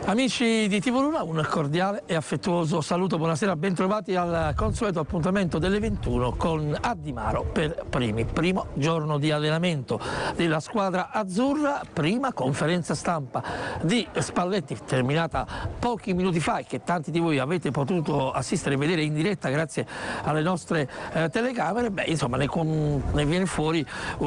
Amici di TV Luna, un cordiale e affettuoso saluto, buonasera, bentrovati al consueto appuntamento delle 21 con Di Maro per primo giorno di allenamento della squadra azzurra, prima conferenza stampa di Spalletti terminata pochi minuti fa e che tanti di voi avete potuto assistere e vedere in diretta grazie alle nostre telecamere. Beh, insomma, ne viene fuori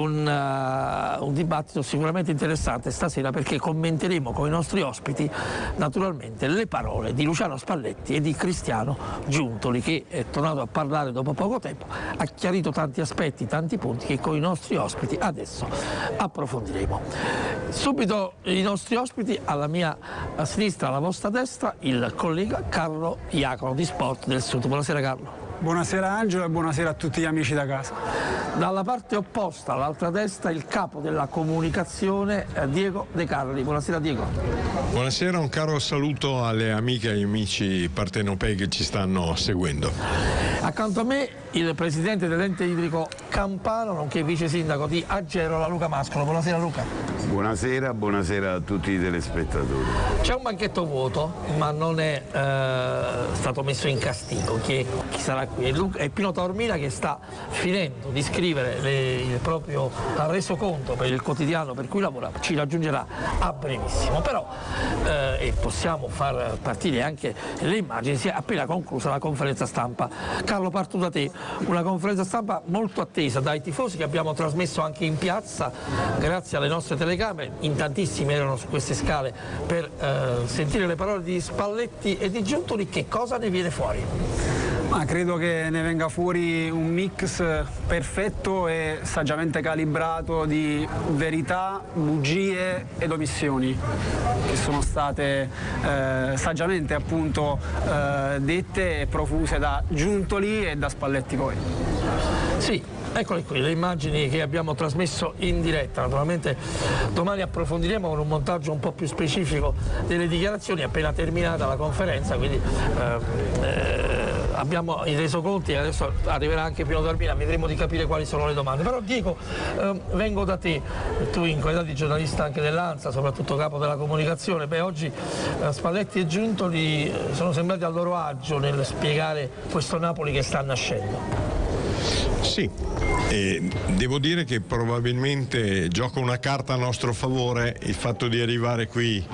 un dibattito sicuramente interessante stasera, perché commenteremo con i nostri ospiti naturalmente le parole di Luciano Spalletti e di Cristiano Giuntoli, che è tornato a parlare dopo poco tempo, ha chiarito tanti aspetti, tanti punti che con i nostri ospiti adesso approfondiremo. Subito i nostri ospiti, alla mia sinistra, alla vostra destra, il collega Carlo Iacono di Sport del Sud. Buonasera Carlo. Buonasera Angelo e buonasera a tutti gli amici da casa. Dalla parte opposta, all'altra destra, il capo della comunicazione Diego De Carli. Buonasera Diego. Buonasera, un caro saluto alle amiche e agli amici partenopei che ci stanno seguendo. Accanto a me il presidente dell'ente idrico campano, nonché vice sindaco di Agerola, Luca Mascolo. Buonasera Luca. Buonasera, buonasera a tutti i telespettatori. C'è un banchetto vuoto, ma non è stato messo in castigo. Chi sarà qui? È Pino Taormina, che sta finendo di scrivere il proprio resoconto per il quotidiano per cui lavora, ci raggiungerà a brevissimo. Però e possiamo far partire anche le immagini, si è appena conclusa la conferenza stampa. Carlo, parto da te. Una conferenza stampa molto attesa dai tifosi, che abbiamo trasmesso anche in piazza grazie alle nostre telecamere. In tantissimi erano su queste scale per sentire le parole di Spalletti e di Giuntoli. Che cosa ne viene fuori? Credo che ne venga fuori un mix perfetto e saggiamente calibrato di verità, bugie ed omissioni che sono state saggiamente appunto dette e profuse da Giuntoli e da Spalletti poi. Sì. Eccole qui le immagini che abbiamo trasmesso in diretta. Naturalmente domani approfondiremo con un montaggio un po' più specifico delle dichiarazioni appena terminata la conferenza, quindi abbiamo i resoconti e adesso arriverà anche Pino Taormina, vedremo di capire quali sono le domande. Però Diego, vengo da te, tu in qualità di giornalista anche dell'ANSA, soprattutto capo della comunicazione. Beh, oggi Spalletti e Giuntoli sono sembrati a loro agio nel spiegare questo Napoli che sta nascendo. Sì, devo dire che probabilmente gioca una carta a nostro favore il fatto di arrivare qui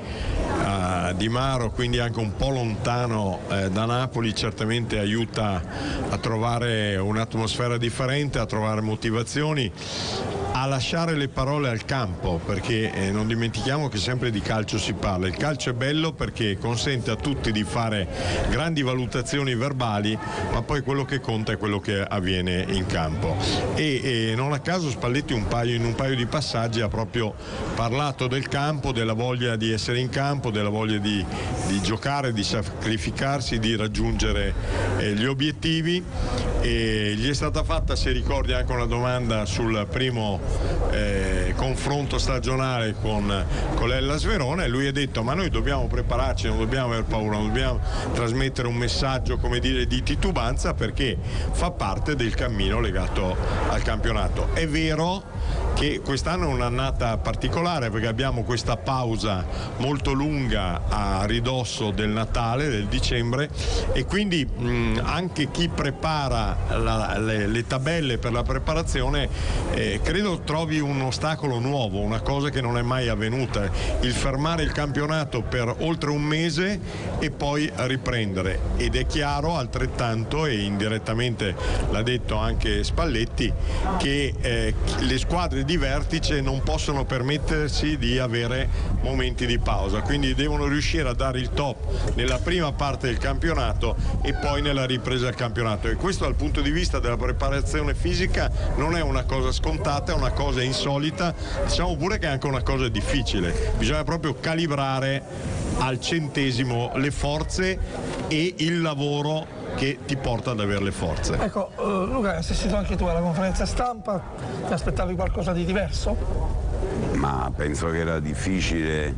a Di Maro, quindi anche un po' lontano da Napoli. Certamente aiuta a trovare un'atmosfera differente, a trovare motivazioni, a lasciare le parole al campo, perché non dimentichiamo che sempre di calcio si parla. Il calcio è bello perché consente a tutti di fare grandi valutazioni verbali, ma poi quello che conta è quello che avviene in campo. E non a caso Spalletti in un paio di passaggi ha proprio parlato del campo, della voglia di essere in campo, della voglia di giocare, di sacrificarsi, di raggiungere gli obiettivi. E gli è stata fatta, se ricordi, anche una domanda sul primo confronto stagionale con l'Hellas Verona, e lui ha detto: ma noi dobbiamo prepararci, non dobbiamo aver paura, non dobbiamo trasmettere un messaggio, come dire, di titubanza, perché fa parte del cammino legato al campionato. È vero che quest'anno è un'annata particolare perché abbiamo questa pausa molto lunga a ridosso del Natale, del dicembre, e quindi anche chi prepara le tabelle per la preparazione credo trovi un ostacolo nuovo, una cosa che non è mai avvenuta, il fermare il campionato per oltre un mese e poi riprendere. Ed è chiaro altrettanto, e indirettamente l'ha detto anche Spalletti, che le squadre di vertice non possono permettersi di avere momenti di pausa, quindi devono riuscire a dare il top nella prima parte del campionato e poi nella ripresa del campionato. E questo dal punto di vista della preparazione fisica non è una cosa scontata, è una cosa insolita, diciamo pure che è anche una cosa difficile. Bisogna proprio calibrare al centesimo le forze e il lavoro che ti porta ad avere le forze. Ecco, Luca, hai assistito anche tu alla conferenza stampa, ti aspettavi qualcosa di diverso? Ma penso che era difficile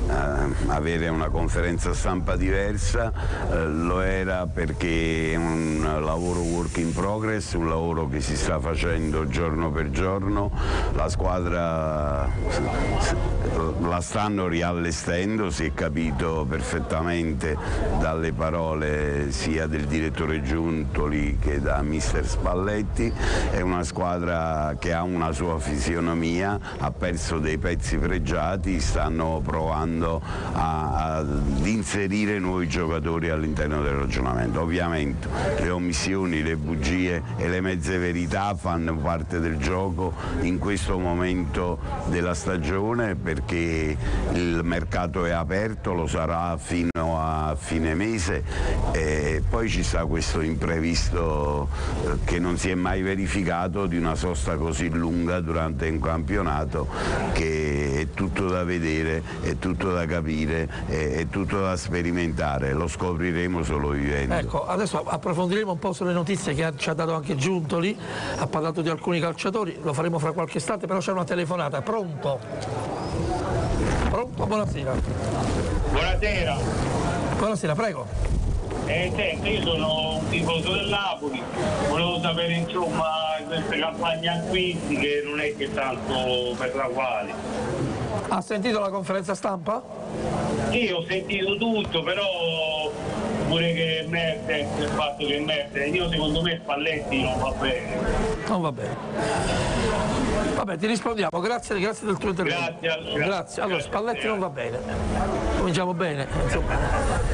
avere una conferenza stampa diversa, lo era perché è un lavoro work in progress, un lavoro che si sta facendo giorno per giorno, la squadra la stanno riallestendo, si è capito perfettamente dalle parole sia del direttore Giuntoli che da mister Spalletti. È una squadra che ha una sua fisionomia, ha perso dei pezzi pregiati, stanno provando ad inserire nuovi giocatori all'interno del ragionamento. Ovviamente le omissioni, le bugie e le mezze verità fanno parte del gioco in questo momento della stagione, perché il mercato è aperto, lo sarà fino a fine mese, e poi ci sta questo imprevisto che non si è mai verificato, di una sosta così lunga durante un campionato, che è tutto da vedere, è tutto da capire, è tutto da sperimentare, lo scopriremo solo vivendo. Ecco, adesso approfondiremo un po' sulle notizie che ci ha dato anche Giuntoli, ha parlato di alcuni calciatori, lo faremo fra qualche istante, però c'è una telefonata. Pronto? Pronto? Buonasera. Buonasera. Buonasera, prego. Senti, io sono un tifoso del Napoli, volevo sapere insomma queste campagne acquisti che non è che tanto per la quale. Ha sentito la conferenza stampa? Sì, ho sentito tutto, però pure che Mertens, il fatto che Mertens, io secondo me Spalletti non va bene. Non va bene. Vabbè, ti rispondiamo, grazie del tuo intervento. Grazie. Allora, Spalletti non va bene. Cominciamo bene, insomma.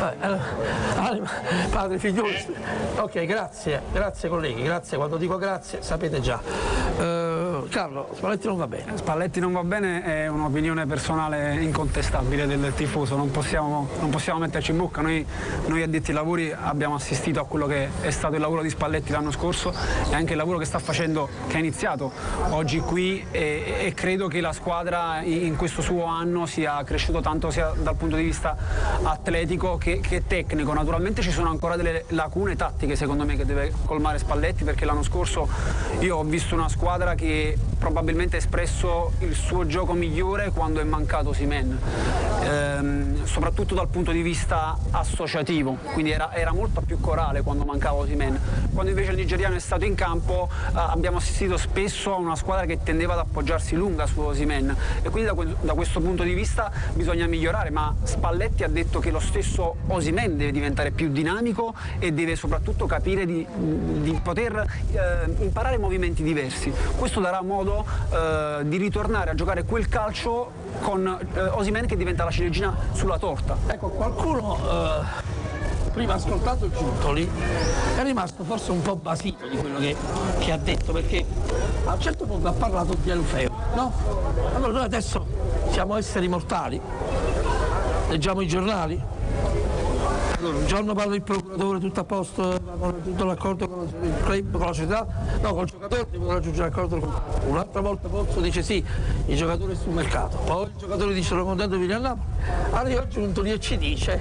Padre, figlioli. Ok, grazie colleghi, grazie. Quando dico grazie sapete già. Carlo, Spalletti non va bene. Spalletti non va bene è un'opinione personale incontestabile del tifoso, non possiamo metterci in bocca. Noi addetti ai lavori abbiamo assistito a quello che è stato il lavoro di Spalletti l'anno scorso e anche il lavoro che sta facendo, che ha iniziato oggi qui, e credo che la squadra in questo suo anno sia cresciuto tanto sia dal punto di vista atletico che tecnico. Naturalmente ci sono ancora delle lacune tattiche secondo me che deve colmare Spalletti, perché l'anno scorso io ho visto una squadra che probabilmente ha espresso il suo gioco migliore quando è mancato Osimhen, soprattutto dal punto di vista associativo, quindi era molto più corale quando mancava Osimhen. Quando invece il nigeriano è stato in campo abbiamo assistito spesso a una squadra che tendeva ad appoggiarsi lunga su Osimhen, e quindi da questo punto di vista bisogna migliorare, ma Spalletti ha detto che lo stesso Osimhen deve diventare più dinamico e deve soprattutto capire di poter imparare movimenti diversi. Questo darà modo di ritornare a giocare quel calcio con Osimhen che diventa la ciliegina sulla torta. Ecco, qualcuno prima ascoltato Giuntoli è rimasto forse un po' basito di quello che ha detto, perché a un certo punto ha parlato di Deulofeu, no? Allora noi adesso siamo esseri mortali, leggiamo i giornali, allora un giorno parla il procuratore, tutto a posto, tutto l'accordo con il club, con la società, no, col giocatore devono raggiungere l'accordo con un'altra volta Pozzo dice sì, il giocatore è sul mercato, poi il giocatore dice sono contento di venire a Napoli, arriva Giuntoli e ci dice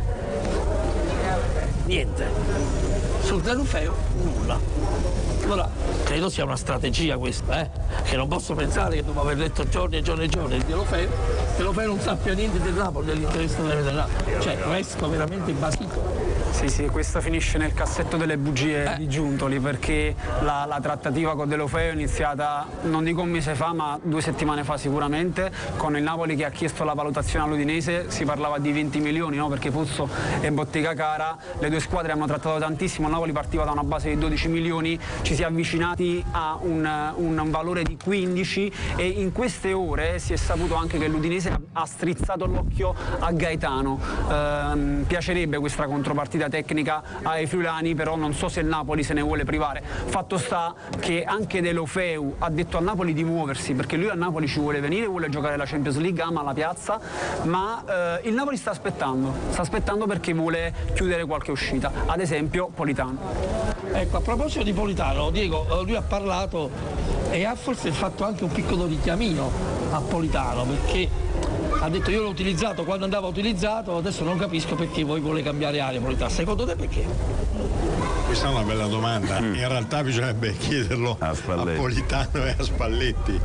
niente, sul Deulofeu nulla. Allora credo sia una strategia questa, che non posso pensare che dopo aver letto giorni e giorni e giorni di Deulofeu non sappia niente del Napoli, dell'interesse del Napoli, cioè resto veramente basito. Sì, questo finisce nel cassetto delle bugie di Giuntoli, perché la trattativa con Deulofeu è iniziata non dico un mese fa, ma 2 settimane fa sicuramente, con il Napoli che ha chiesto la valutazione all'Udinese. Si parlava di 20 milioni, no? Perché Pozzo è bottega cara, le due squadre hanno trattato tantissimo, il Napoli partiva da una base di 12 milioni, ci si è avvicinati a un valore di 15, e in queste ore si è saputo anche che l'Udinese ha strizzato l'occhio a Gaetano. Piacerebbe questa contropartita tecnica ai friulani, però non so se il Napoli se ne vuole privare. Fatto sta che anche Deulofeu ha detto al Napoli di muoversi, perché lui a Napoli ci vuole venire, vuole giocare la Champions League, ama la piazza, ma il Napoli sta aspettando perché vuole chiudere qualche uscita, ad esempio Politano. Ecco, a proposito di Politano, Diego, lui ha parlato e ha forse fatto anche un piccolo richiamino a Politano, perché ha detto io l'ho utilizzato quando andava utilizzato, adesso non capisco perché voi vuole cambiare aria Politano. Secondo te perché? Questa è una bella domanda, in realtà bisognerebbe chiederlo a Politano e a Spalletti.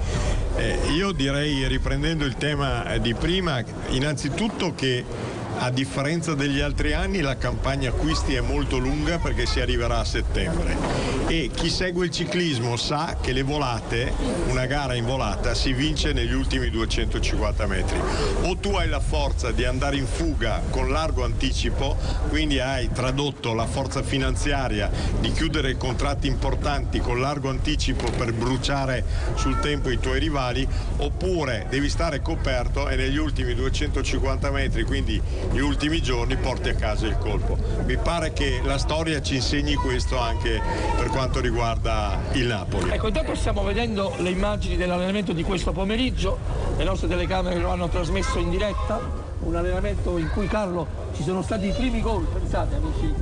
Io direi, riprendendo il tema di prima, innanzitutto che a differenza degli altri anni la campagna acquisti è molto lunga perché si arriverà a settembre e chi segue il ciclismo sa che le volate, una gara in volata si vince negli ultimi 250 metri. O tu hai la forza di andare in fuga con largo anticipo, quindi hai tradotto la forza finanziaria di chiudere contratti importanti con largo anticipo per bruciare sul tempo i tuoi rivali, oppure devi stare coperto e negli ultimi 250 metri, quindi gli ultimi giorni, porti a casa il colpo. Mi pare che la storia ci insegni questo anche per quanto riguarda il Napoli. Ecco, intanto stiamo vedendo le immagini dell'allenamento di questo pomeriggio, le nostre telecamere lo hanno trasmesso in diretta, un allenamento in cui, Carlo, ci sono stati i primi gol, pensate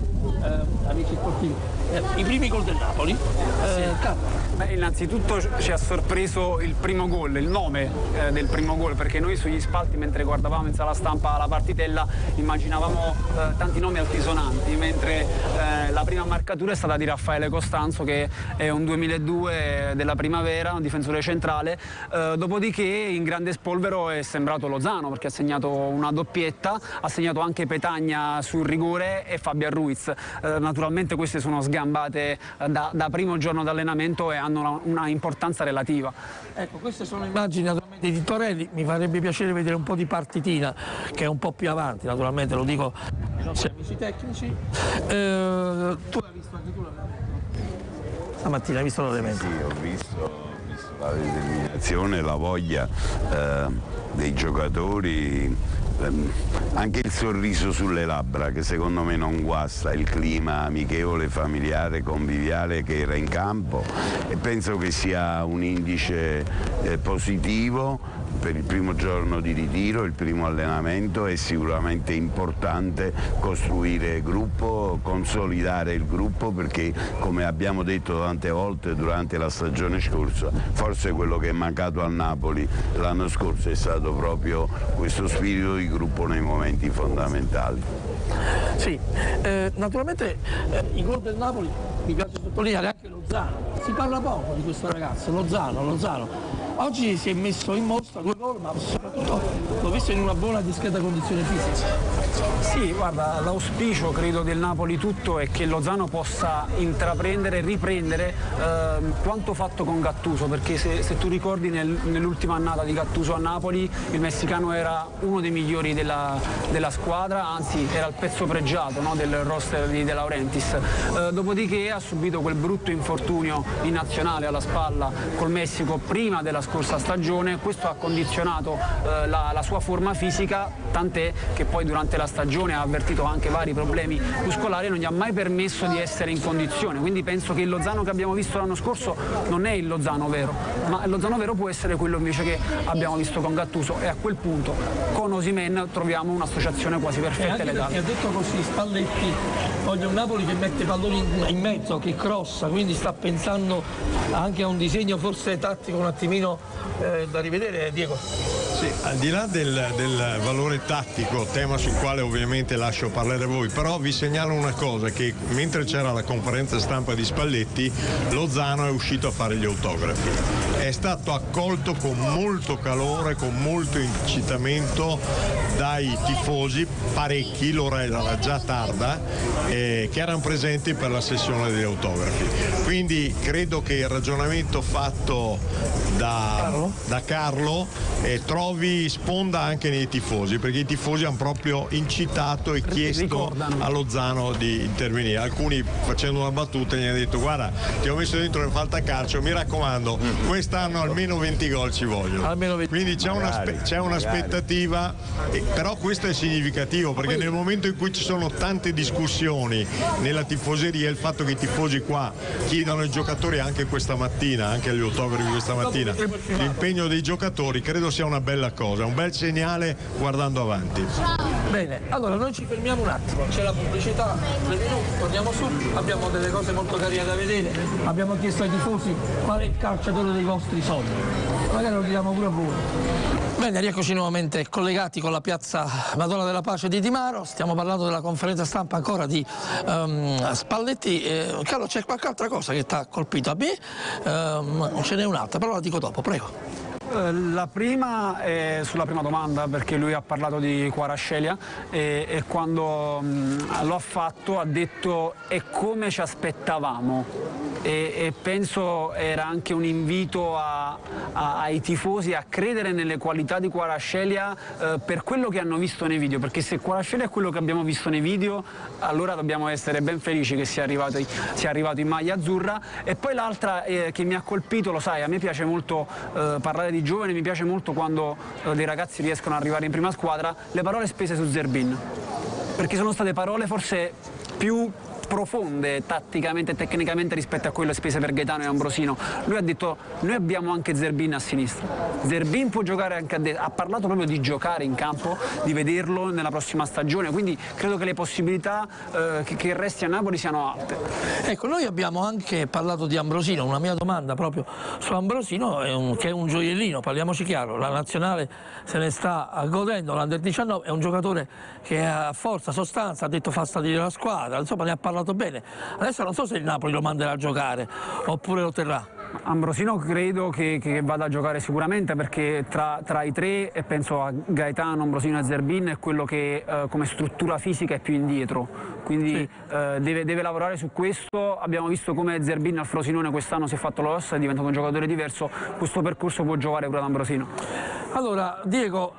amici sportivi, i primi gol del Napoli. Carlo. Innanzitutto ci ha sorpreso il primo gol, il nome del primo gol, perché noi sugli spalti, mentre guardavamo in sala stampa la partitella, immaginavamo tanti nomi altisonanti, mentre la prima marcatura è stata di Raffaele Costanzo, che è un 2002 della Primavera, un difensore centrale. Dopodiché in grande spolvero è sembrato Lozano, perché ha segnato una doppietta, ha segnato anche Petagna sul rigore e Fabian Ruiz. Naturalmente queste sono sgambate da primo giorno d'allenamento e hanno una importanza relativa. Ecco, queste sono immagini naturalmente di Torelli, mi farebbe piacere vedere un po' di partitina che è un po' più avanti, naturalmente lo dico ai nostri amici tecnici. Tu l'hai visto anche tu l'allenamento? Stamattina hai visto l'allenamento? Sì, ho visto la determinazione, la voglia dei giocatori, anche il sorriso sulle labbra che secondo me non guasta il clima amichevole, familiare, conviviale che era in campo, e penso che sia un indice positivo per il primo giorno di ritiro, il primo allenamento. È sicuramente importante costruire gruppo, consolidare il gruppo, perché come abbiamo detto tante volte durante la stagione scorsa, forse quello che è mancato al Napoli l'anno scorso è stato proprio questo spirito di gruppo nei momenti fondamentali. Sì, naturalmente i gol del Napoli, mi piace sottolineare anche Lozano, si parla poco di questo ragazzo, Lozano. Oggi si è messo in mostra 2 gol, ma soprattutto l'ho visto in una buona e discreta condizione fisica. Sì, guarda, l'auspicio credo del Napoli tutto è che Lozano possa intraprendere e riprendere quanto fatto con Gattuso, perché se tu ricordi nell'ultima annata di Gattuso a Napoli il messicano era uno dei migliori della squadra, anzi era il pezzo pregiato, no, del roster di De Laurentiis. Dopodiché ha subito quel brutto infortunio in nazionale alla spalla col Messico prima della scorsa stagione. Questo ha condizionato la sua forma fisica, tant'è che poi durante la stagione ha avvertito anche vari problemi muscolari e non gli ha mai permesso di essere in condizione. Quindi penso che il Lozano che abbiamo visto l'anno scorso non è il Lozano vero, ma il Lozano vero può essere quello invece che abbiamo visto con Gattuso, e a quel punto con Osimhen troviamo un'associazione quasi perfetta e legale. Ha detto così Spalletti, voglio un Napoli che mette palloni in mezzo, che crossa, quindi sta pensando anche a un disegno forse tattico un attimino da rivedere, Diego. Sì, al di là del valore tattico, tema sul quale ovviamente lascio parlare voi, però vi segnalo una cosa, che mentre c'era la conferenza stampa di Spalletti, Lozano è uscito a fare gli autografi. È stato accolto con molto calore, con molto incitamento dai tifosi, parecchi, l'ora era già tarda, che erano presenti per la sessione degli autografi. Quindi credo che il ragionamento fatto da Carlo trovi sponda anche nei tifosi, perché i tifosi hanno proprio incitato e chiesto a Lozano di intervenire. Alcuni, facendo una battuta, gli hanno detto: guarda, ti ho messo dentro nel fantacalcio, mi raccomando, quest'anno almeno 20 gol ci vogliono. Quindi c'è un'aspettativa, però questo è significativo, perché nel momento in cui ci sono tante discussioni nella tifoseria, il fatto che i tifosi qua chiedano ai giocatori anche questa mattina, anche agli autografi questa mattina, l'impegno dei giocatori, credo sia una bella cosa, un bel segnale guardando avanti. Bene, allora noi ci fermiamo un attimo, c'è la pubblicità, 3 minuti, torniamo su, abbiamo delle cose molto carine da vedere, abbiamo chiesto ai tifosi qual è il calciatore dei vostri vostri sogni. Magari lo chiediamo pure a voi. Bene, rieccoci nuovamente collegati con la piazza Madonna della Pace di Di Maro. Stiamo parlando della conferenza stampa ancora di Spalletti. Carlo, c'è qualche altra cosa che ti ha colpito? A me ce n'è un'altra, però la dico dopo, prego. La prima è sulla prima domanda, perché lui ha parlato di Kvaratskhelia e quando lo ha fatto ha detto è come ci aspettavamo e penso era anche un invito ai tifosi a credere nelle qualità di Kvaratskhelia per quello che hanno visto nei video, perché se Kvaratskhelia è quello che abbiamo visto nei video allora dobbiamo essere ben felici che sia arrivato in maglia azzurra. E poi l'altra che mi ha colpito, lo sai, a me piace molto parlare di giovani, mi piace molto quando dei ragazzi riescono ad arrivare in prima squadra, le parole spese su Zerbin, perché sono state parole forse più profonde tatticamente e tecnicamente rispetto a quelle spese per Gaetano e Ambrosino. Lui ha detto noi abbiamo anche Zerbin a sinistra, Zerbin può giocare anche a destra, ha parlato proprio di giocare in campo, di vederlo nella prossima stagione, quindi credo che le possibilità che resti a Napoli siano alte. Ecco, noi abbiamo anche parlato di Ambrosino, una mia domanda proprio su Ambrosino che è un gioiellino, parliamoci chiaro, la nazionale se ne sta godendo, l'Under 19 è un giocatore che ha forza, sostanza, ha detto fa salire la squadra, insomma ne ha parlato bene. Adesso non so se il Napoli lo manderà a giocare oppure lo terrà. Ambrosino credo che vada a giocare sicuramente, perché tra i tre, e penso a Gaetano, Ambrosino e Zerbin, è quello che come struttura fisica è più indietro, quindi sì. deve lavorare su questo. Abbiamo visto come Zerbin al Frosinone quest'anno si è fatto l'ossa, è diventato un giocatore diverso, questo percorso può giocare pure ad Ambrosino. Allora Diego,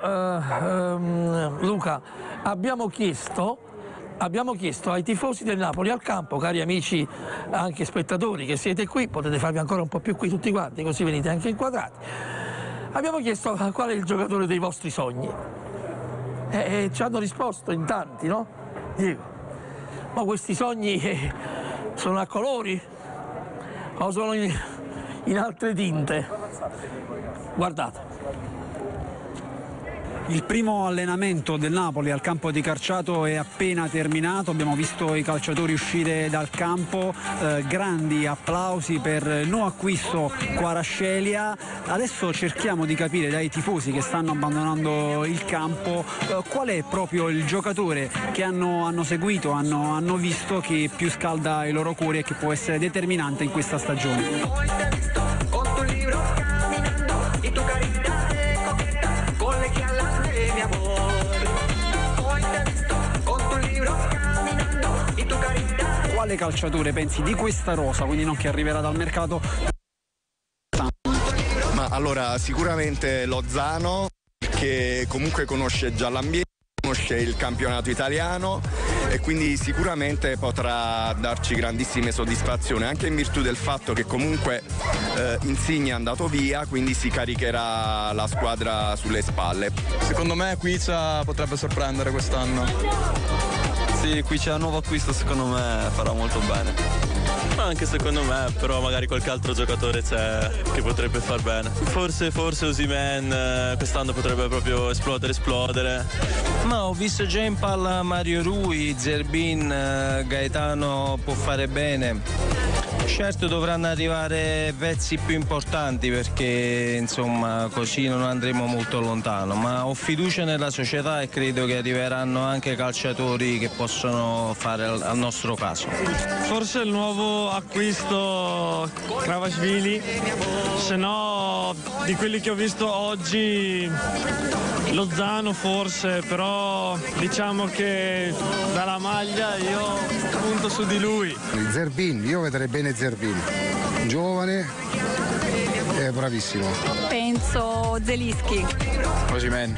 Luca, abbiamo chiesto ai tifosi del Napoli al campo, cari amici anche spettatori che siete qui, potete farvi ancora un po' più qui tutti quanti, così venite anche inquadrati. Abbiamo chiesto qual è il giocatore dei vostri sogni e ci hanno risposto in tanti, no? Diego, ma questi sogni sono a colori o sono in altre tinte? Guardate. Il primo allenamento del Napoli al campo di Carciato è appena terminato, abbiamo visto i calciatori uscire dal campo, grandi applausi per il nuovo acquisto Kvaratskhelia. Adesso cerchiamo di capire dai tifosi che stanno abbandonando il campo qual è proprio il giocatore che hanno seguito, hanno visto che più scalda i loro cuori e che può essere determinante in questa stagione. Quale calciatore pensi di questa rosa, quindi non che arriverà dal mercato? Ma allora sicuramente Lozano, che comunque conosce già l'ambiente, conosce il campionato italiano e quindi sicuramente potrà darci grandissime soddisfazioni, anche in virtù del fatto che comunque Insigne è andato via, quindi si caricherà la squadra sulle spalle. Secondo me Quicia potrebbe sorprendere quest'anno. Sì, qui c'è un nuovo acquisto, secondo me farà molto bene. Anche secondo me, però magari qualche altro giocatore c'è che potrebbe far bene. Forse Osimhen quest'anno potrebbe proprio esplodere. Ma ho visto già in palla Mario Rui, Zerbin, Gaetano può fare bene. Certo dovranno arrivare pezzi più importanti perché insomma così non andremo molto lontano, ma ho fiducia nella società e credo che arriveranno anche calciatori che possono fare al nostro caso. Forse il nuovo acquisto Kvaratskhelia, se no di quelli che ho visto oggi Lozano forse, però diciamo che dalla maglia io punto su di lui. Zerbin, io vedrei bene Zerbin, giovane e bravissimo. Penso Zelinski. Osimhen.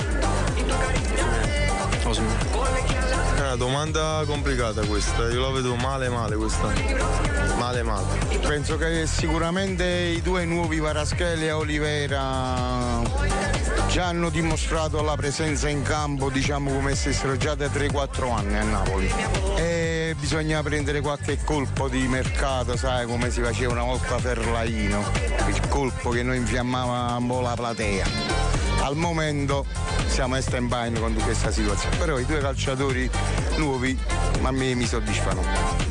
È una domanda complicata questa, io la vedo male questa. Male. Penso che sicuramente i due nuovi Kvaratskhelia e Olivera già hanno dimostrato la presenza in campo, diciamo come se fossero già da 3-4 anni a Napoli. E bisogna prendere qualche colpo di mercato, sai, come si faceva una volta per Laino, il colpo che noi infiammava un po' la platea. Al momento siamo a stand-by con questa situazione, però i due calciatori nuovi a me mi soddisfano.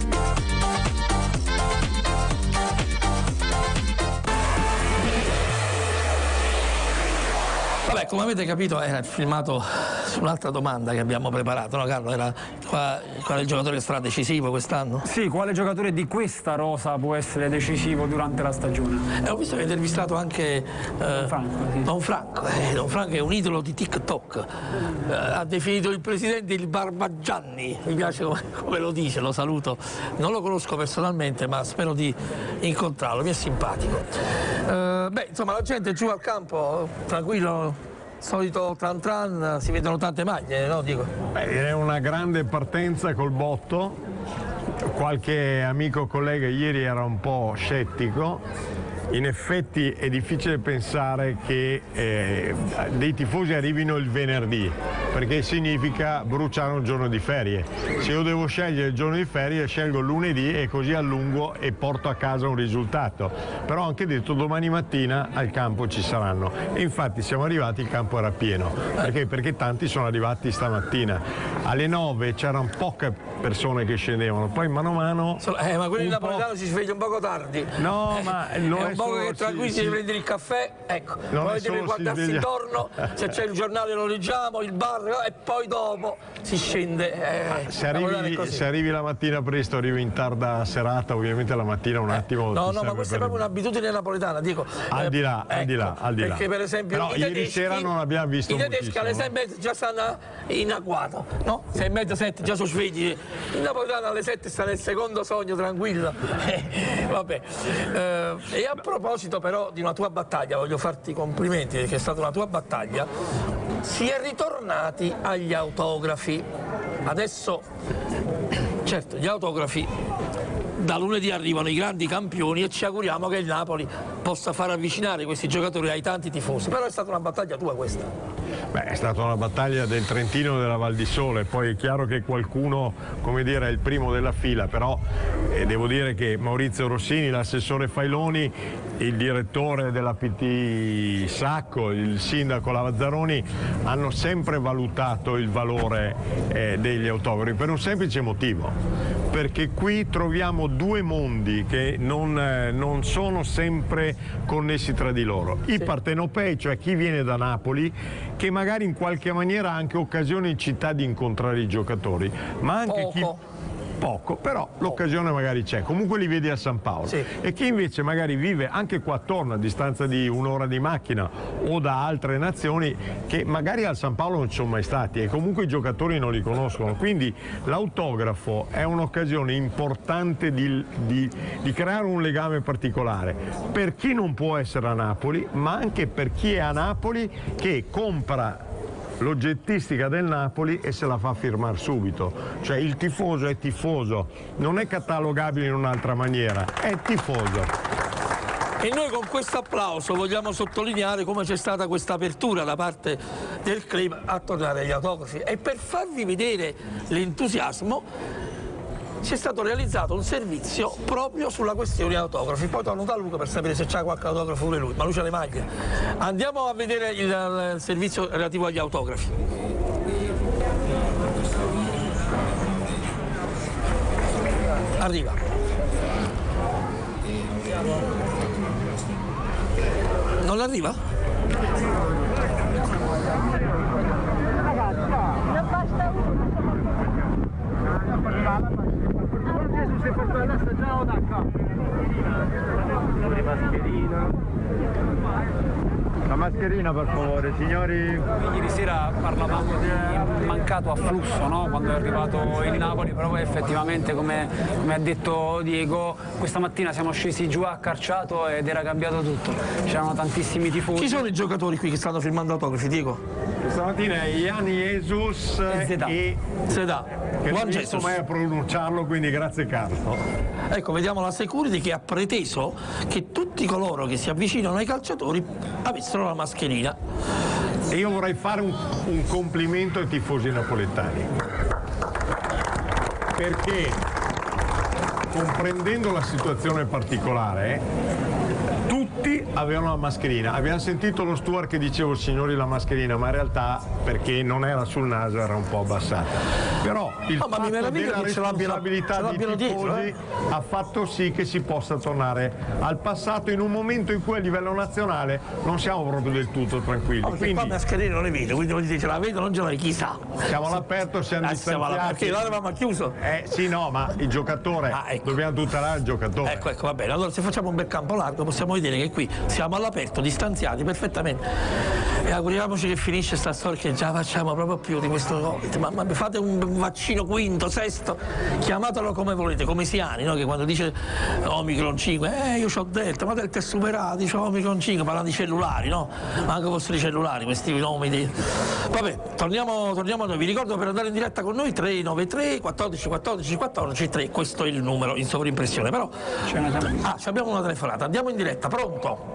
Vabbè, come avete capito era filmato su un'altra domanda che abbiamo preparato, no Carlo? Era qual è il giocatore che sarà decisivo quest'anno? Sì, quale giocatore di questa rosa può essere decisivo durante la stagione? Ho visto che hai intervistato anche Don Franco. Don Franco è un idolo di TikTok, ha definito il presidente il Barbagianni, mi piace come lo dice, lo saluto, non lo conosco personalmente ma spero di incontrarlo, mi è simpatico. Beh, insomma, la gente giù al campo, tranquillo, solito tran tran, si vedono tante maglie, no? Dico. È una grande partenza col botto, qualche amico collega ieri era un po' scettico. In effetti è difficile pensare che dei tifosi arrivino il venerdì, perché significa bruciare un giorno di ferie. Se io devo scegliere il giorno di ferie, scelgo il lunedì e così allungo e porto a casa un risultato. Però anche detto domani mattina al campo ci saranno. E infatti siamo arrivati, il campo era pieno. Perché tanti sono arrivati stamattina. Alle 9 c'erano poche persone che scendevano, poi mano a mano... ma quelli di Napoletano si sveglia un poco tardi. No, ma non è poco che tranquilli si prendere il caffè, ecco, poi deve guardarsi intorno, se c'è il giornale lo leggiamo, il bar e poi dopo si scende. Se arrivi la mattina presto, arrivi in tarda serata, ovviamente la mattina un attimo. No, ma questa è proprio un'abitudine napoletana, dico. Al di là. Perché per esempio però ieri sera non abbiamo visto i tedeschi alle 6:30 già stanno in agguato, no? 6:30, 7 già sono svegli. Il napoletano alle 7 sta nel secondo sogno tranquillo. Vabbè. E a proposito però di una tua battaglia, voglio farti i complimenti perché è stata una tua battaglia, si è ritornati agli autografi. Adesso, certo, gli autografi da lunedì arrivano i grandi campioni e ci auguriamo che il Napoli possa far avvicinare questi giocatori ai tanti tifosi, però è stata una battaglia tua questa. Beh, è stata una battaglia del Trentino e della Val di Sole, poi è chiaro che qualcuno, come dire, è il primo della fila, però devo dire che Maurizio Rossini, l'assessore Failoni, il direttore della PT Sacco, il sindaco Lavazzaroni hanno sempre valutato il valore degli autografi per un semplice motivo, perché qui troviamo due mondi che non sono sempre connessi tra di loro. I partenopei, cioè chi viene da Napoli, che magari in qualche maniera ha anche occasione in città di incontrare i giocatori, ma anche poco, però l'occasione magari c'è, comunque li vedi a San Paolo. E chi invece magari vive anche qua attorno a distanza di un'ora di macchina o da altre nazioni che magari al San Paolo non ci sono mai stati e comunque i giocatori non li conoscono, quindi l'autografo è un'occasione importante di creare un legame particolare per chi non può essere a Napoli, ma anche per chi è a Napoli che compra l'oggettistica del Napoli e se la fa firmare subito, cioè il tifoso è tifoso, non è catalogabile in un'altra maniera, è tifoso. E noi con questo applauso vogliamo sottolineare come c'è stata questa apertura da parte del club a tornare agli autografi e per farvi vedere l'entusiasmo c'è stato realizzato un servizio proprio sulla questione autografi. Poi torno da Luca per sapere se c'ha qualche autografo pure lui, ma lui c'ha le maglie. Andiamo a vedere il servizio relativo agli autografi. Arriva. Non arriva? Non basta uno. Gesù si è portato all'asta già o da qua. La mascherina per favore, signori. Ieri sera parlavamo di mancato afflusso, no? Quando è arrivato il Napoli, però poi effettivamente come ha detto Diego, questa mattina siamo scesi giù a Carciato ed era cambiato tutto. C'erano tantissimi tifosi. Chi sono i giocatori qui che stanno firmando autografi, Diego? Questa mattina è Yanni Jesus e Zedà. Che non riesco mai a pronunciarlo, quindi grazie Carlo. Ecco, vediamo la security che ha preteso che tutti coloro che si avvicinano ai calciatori avessero la mascherina. E io vorrei fare un complimento ai tifosi napoletani, perché comprendendo la situazione particolare tutti avevano la mascherina. Abbiamo sentito lo steward che diceva signori la mascherina, ma in realtà perché non era sul naso era un po' abbassata. Però il fatto della responsabilità dei tifosi ha fatto sì che si possa tornare al passato in un momento in cui a livello nazionale non siamo proprio del tutto tranquilli. Quindi qua mascherine non le vedo, quindi voglio dire, ce la vedo, non ce la chissà. Siamo all'aperto, siamo distanziati. Perché l'avevamo chiuso? Sì, no, ma il giocatore, dobbiamo tutelare il giocatore. Ecco, va bene. Allora se facciamo un bel campo largo possiamo vedere che qui siamo all'aperto, distanziati perfettamente. E auguriamoci che finisce sta storia, che già facciamo proprio più di questo Covid. Ma fate un vaccino quinto, sesto, chiamatelo come volete, come Siani, no? Che quando dice Omicron 5, io c'ho Delta, ma Delta è superato, dice Omicron 5, parlando di cellulari, no? Ma anche vostri cellulari, questi nomi di... Vabbè, torniamo a noi. Vi ricordo, per andare in diretta con noi 393 14 14 14 3, questo è il numero in sovrimpressione. Però abbiamo una telefonata, andiamo in diretta. Pronto?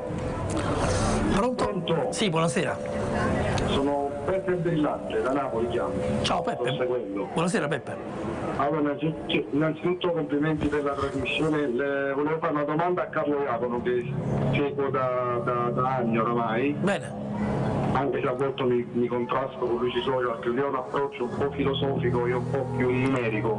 Pronto? Sì, buonasera. Sono Peppe Brillante, da Napoli chiamo. Ciao Peppe. Buonasera Peppe. Allora, innanzitutto complimenti per la trasmissione. Volevo fare una domanda a Carlo Iacono, che seguo da anni oramai. Bene. Anche se a volte mi contrasto con lui sui social, perché lui ha un approccio un po' filosofico e un po' più numerico.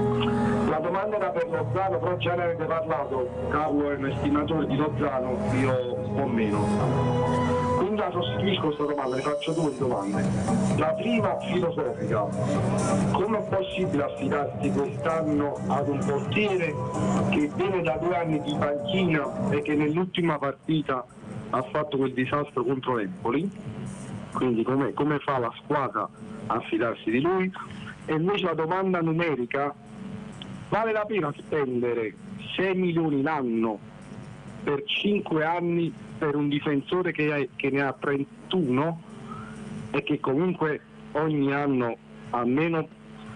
La domanda era per Lozano, però già ne avete parlato. Carlo è un estimatore di Lozano, io un po' meno. Quindi la sostituisco questa domanda, ne faccio due domande. La prima filosofica: come è possibile affidarsi quest'anno ad un portiere che viene da 2 anni di panchina e che nell'ultima partita ha fatto quel disastro contro l'Empoli? Quindi come fa la squadra a fidarsi di lui? E invece la domanda numerica: vale la pena spendere 6 milioni l'anno per 5 anni per un difensore che ne ha 31 e che comunque ogni anno almeno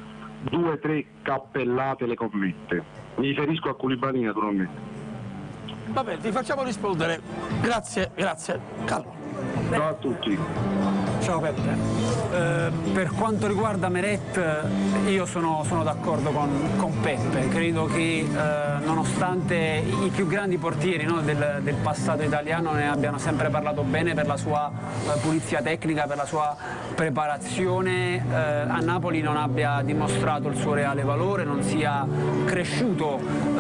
2-3 cappellate le commette? Mi riferisco a Koulibaly naturalmente. Vabbè, ti facciamo rispondere. Grazie. Carlo. Ciao a tutti. Ciao Peppe. Per quanto riguarda Meret, io sono d'accordo con Peppe. Credo che nonostante i più grandi portieri, no, del passato italiano ne abbiano sempre parlato bene per la sua pulizia tecnica, per la sua preparazione, a Napoli non abbia dimostrato il suo reale valore, non sia cresciuto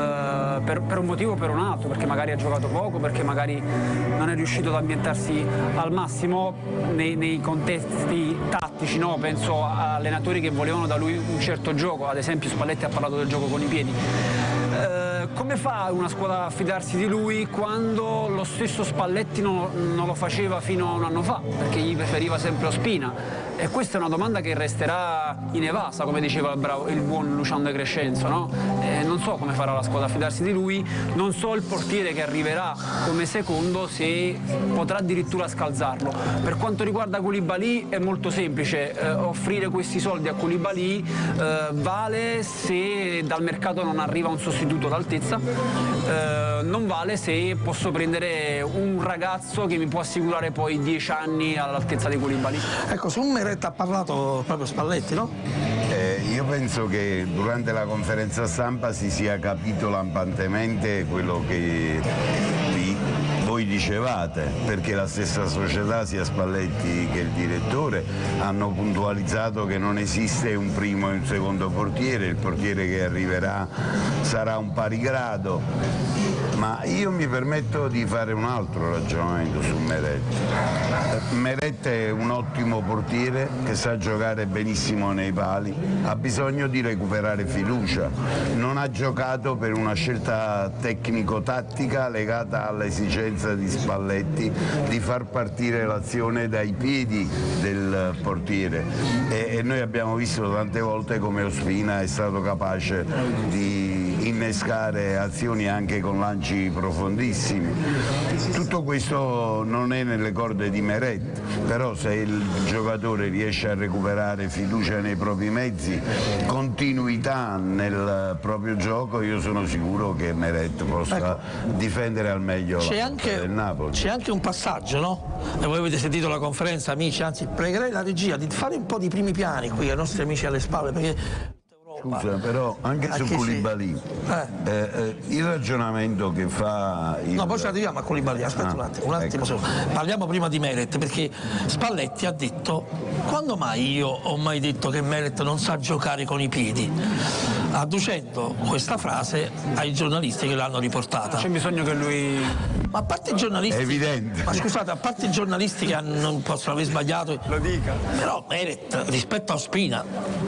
per un motivo o per un altro, perché magari ha giocato poco, perché magari non è riuscito ad ambientarsi al massimo nei contesti tattici, no? Penso a allenatori che volevano da lui un certo gioco, ad esempio Spalletti ha parlato del gioco con i piedi. Come fa una squadra a fidarsi di lui quando lo stesso Spalletti non lo faceva fino a un anno fa, perché gli preferiva sempre Ospina? E questa è una domanda che resterà inevasa, come diceva il buon Luciano De Crescenzo, no? Non so come farà la squadra a fidarsi di lui, non so il portiere che arriverà come secondo se potrà addirittura scalzarlo. Per quanto riguarda Koulibaly è molto semplice, offrire questi soldi a Koulibaly vale se dal mercato non arriva un sostituto d'altezza, non vale se posso prendere un ragazzo che mi può assicurare poi 10 anni all'altezza di Koulibaly. Ecco, su Meret ha parlato proprio Spalletti, no? Io penso che durante la conferenza stampa si sia capito lampantemente quello che voi dicevate, perché la stessa società, sia Spalletti che il direttore, hanno puntualizzato che non esiste un primo e un secondo portiere, il portiere che arriverà sarà un pari grado. Ma io mi permetto di fare un altro ragionamento su Meret. Meret è un ottimo portiere che sa giocare benissimo nei pali, ha bisogno di recuperare fiducia, non ha giocato per una scelta tecnico-tattica legata all'esigenza di Spalletti di far partire l'azione dai piedi del portiere e noi abbiamo visto tante volte come Ospina è stato capace di innescare azioni anche con lanci profondissimi. Tutto questo non è nelle corde di Meret, però se il giocatore riesce a recuperare fiducia nei propri mezzi, continuità nel proprio gioco, io sono sicuro che Meret possa difendere al meglio del Napoli. C'è anche un passaggio, no? E voi avete sentito la conferenza, amici, anzi pregherei la regia di fare un po' di primi piani qui ai nostri amici alle spalle, perché Scusa, però anche su Koulibaly il ragionamento che fa no, poi ci arriviamo a Koulibaly, aspetta un attimo solo. Parliamo prima di Meret, perché Spalletti ha detto: quando mai io ho mai detto che Meret non sa giocare con i piedi? Adducendo questa frase ai giornalisti che l'hanno riportata. C'è bisogno che lui... Ma a parte i giornalisti... È evidente. Ma scusate, a parte i giornalisti che non possono aver sbagliato... Lo dica. Però Meret, rispetto a Ospina,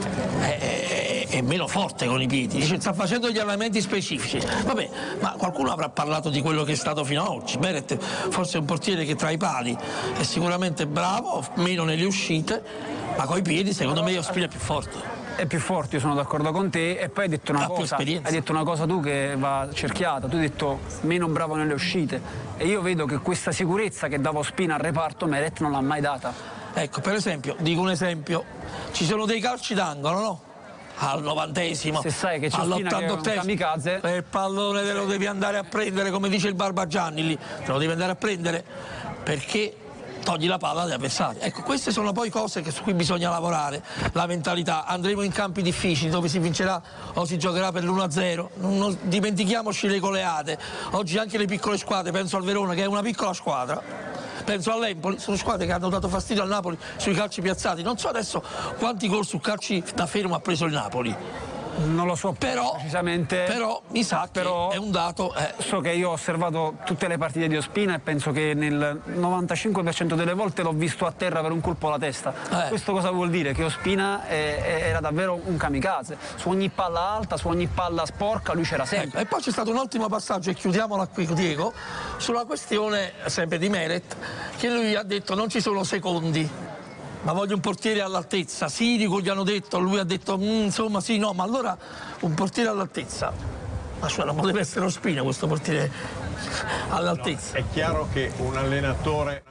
è meno forte con i piedi. Dice, sta facendo gli allenamenti specifici. Vabbè, ma qualcuno avrà parlato di quello che è stato fino ad oggi. Meret forse è un portiere che tra i pali è sicuramente bravo, meno nelle uscite, ma con i piedi secondo me Ospina è più forte. È più forte, io sono d'accordo con te, e poi hai detto una cosa tu che va cerchiata, tu hai detto meno bravo nelle uscite, e io vedo che questa sicurezza che dava Ospina al reparto Meret non l'ha mai data. Ecco, per esempio, dico un esempio, ci sono dei calci d'angolo, no? Al 90esimo, se sai che c'è Ospina che è un kamikaze, il pallone te lo devi andare a prendere, come dice il Barbagianni lì, te lo devi andare a prendere perché togli la palla agli avversari. Ecco, queste sono poi cose su cui bisogna lavorare, la mentalità. Andremo in campi difficili dove si vincerà o si giocherà per l'1-0, non dimentichiamoci le goleade. Oggi anche le piccole squadre, penso al Verona che è una piccola squadra, penso all'Empoli, sono squadre che hanno dato fastidio al Napoli sui calci piazzati. Non so adesso quanti gol su calci da fermo ha preso il Napoli. Non lo so precisamente, però mi sa che è un dato. So che io ho osservato tutte le partite di Ospina e penso che nel 95% delle volte l'ho visto a terra per un colpo alla testa. Questo cosa vuol dire? Che Ospina era davvero un kamikaze. Su ogni palla alta, su ogni palla sporca, lui c'era sempre. E poi c'è stato un ultimo passaggio, e chiudiamola qui, Diego, sulla questione sempre di Meret, che lui ha detto non ci sono secondi. Ma voglio un portiere all'altezza. Sirico gli hanno detto, lui ha detto insomma sì, no, ma allora un portiere all'altezza. Ma cioè non poteva essere Ospina questo portiere all'altezza. No, è chiaro che un allenatore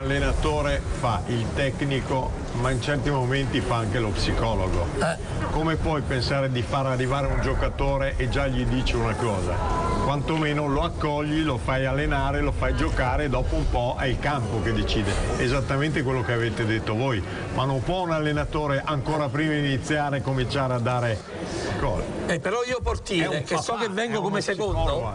fa il tecnico, ma in certi momenti fa anche lo psicologo. Come puoi pensare di far arrivare un giocatore e già gli dici una cosa? Quantomeno lo accogli, lo fai allenare, lo fai giocare, e dopo un po' è il campo che decide. Esattamente quello che avete detto voi. Ma non può un allenatore ancora prima di iniziare cominciare a dare gol. Però io portiere, che so che vengo come secondo,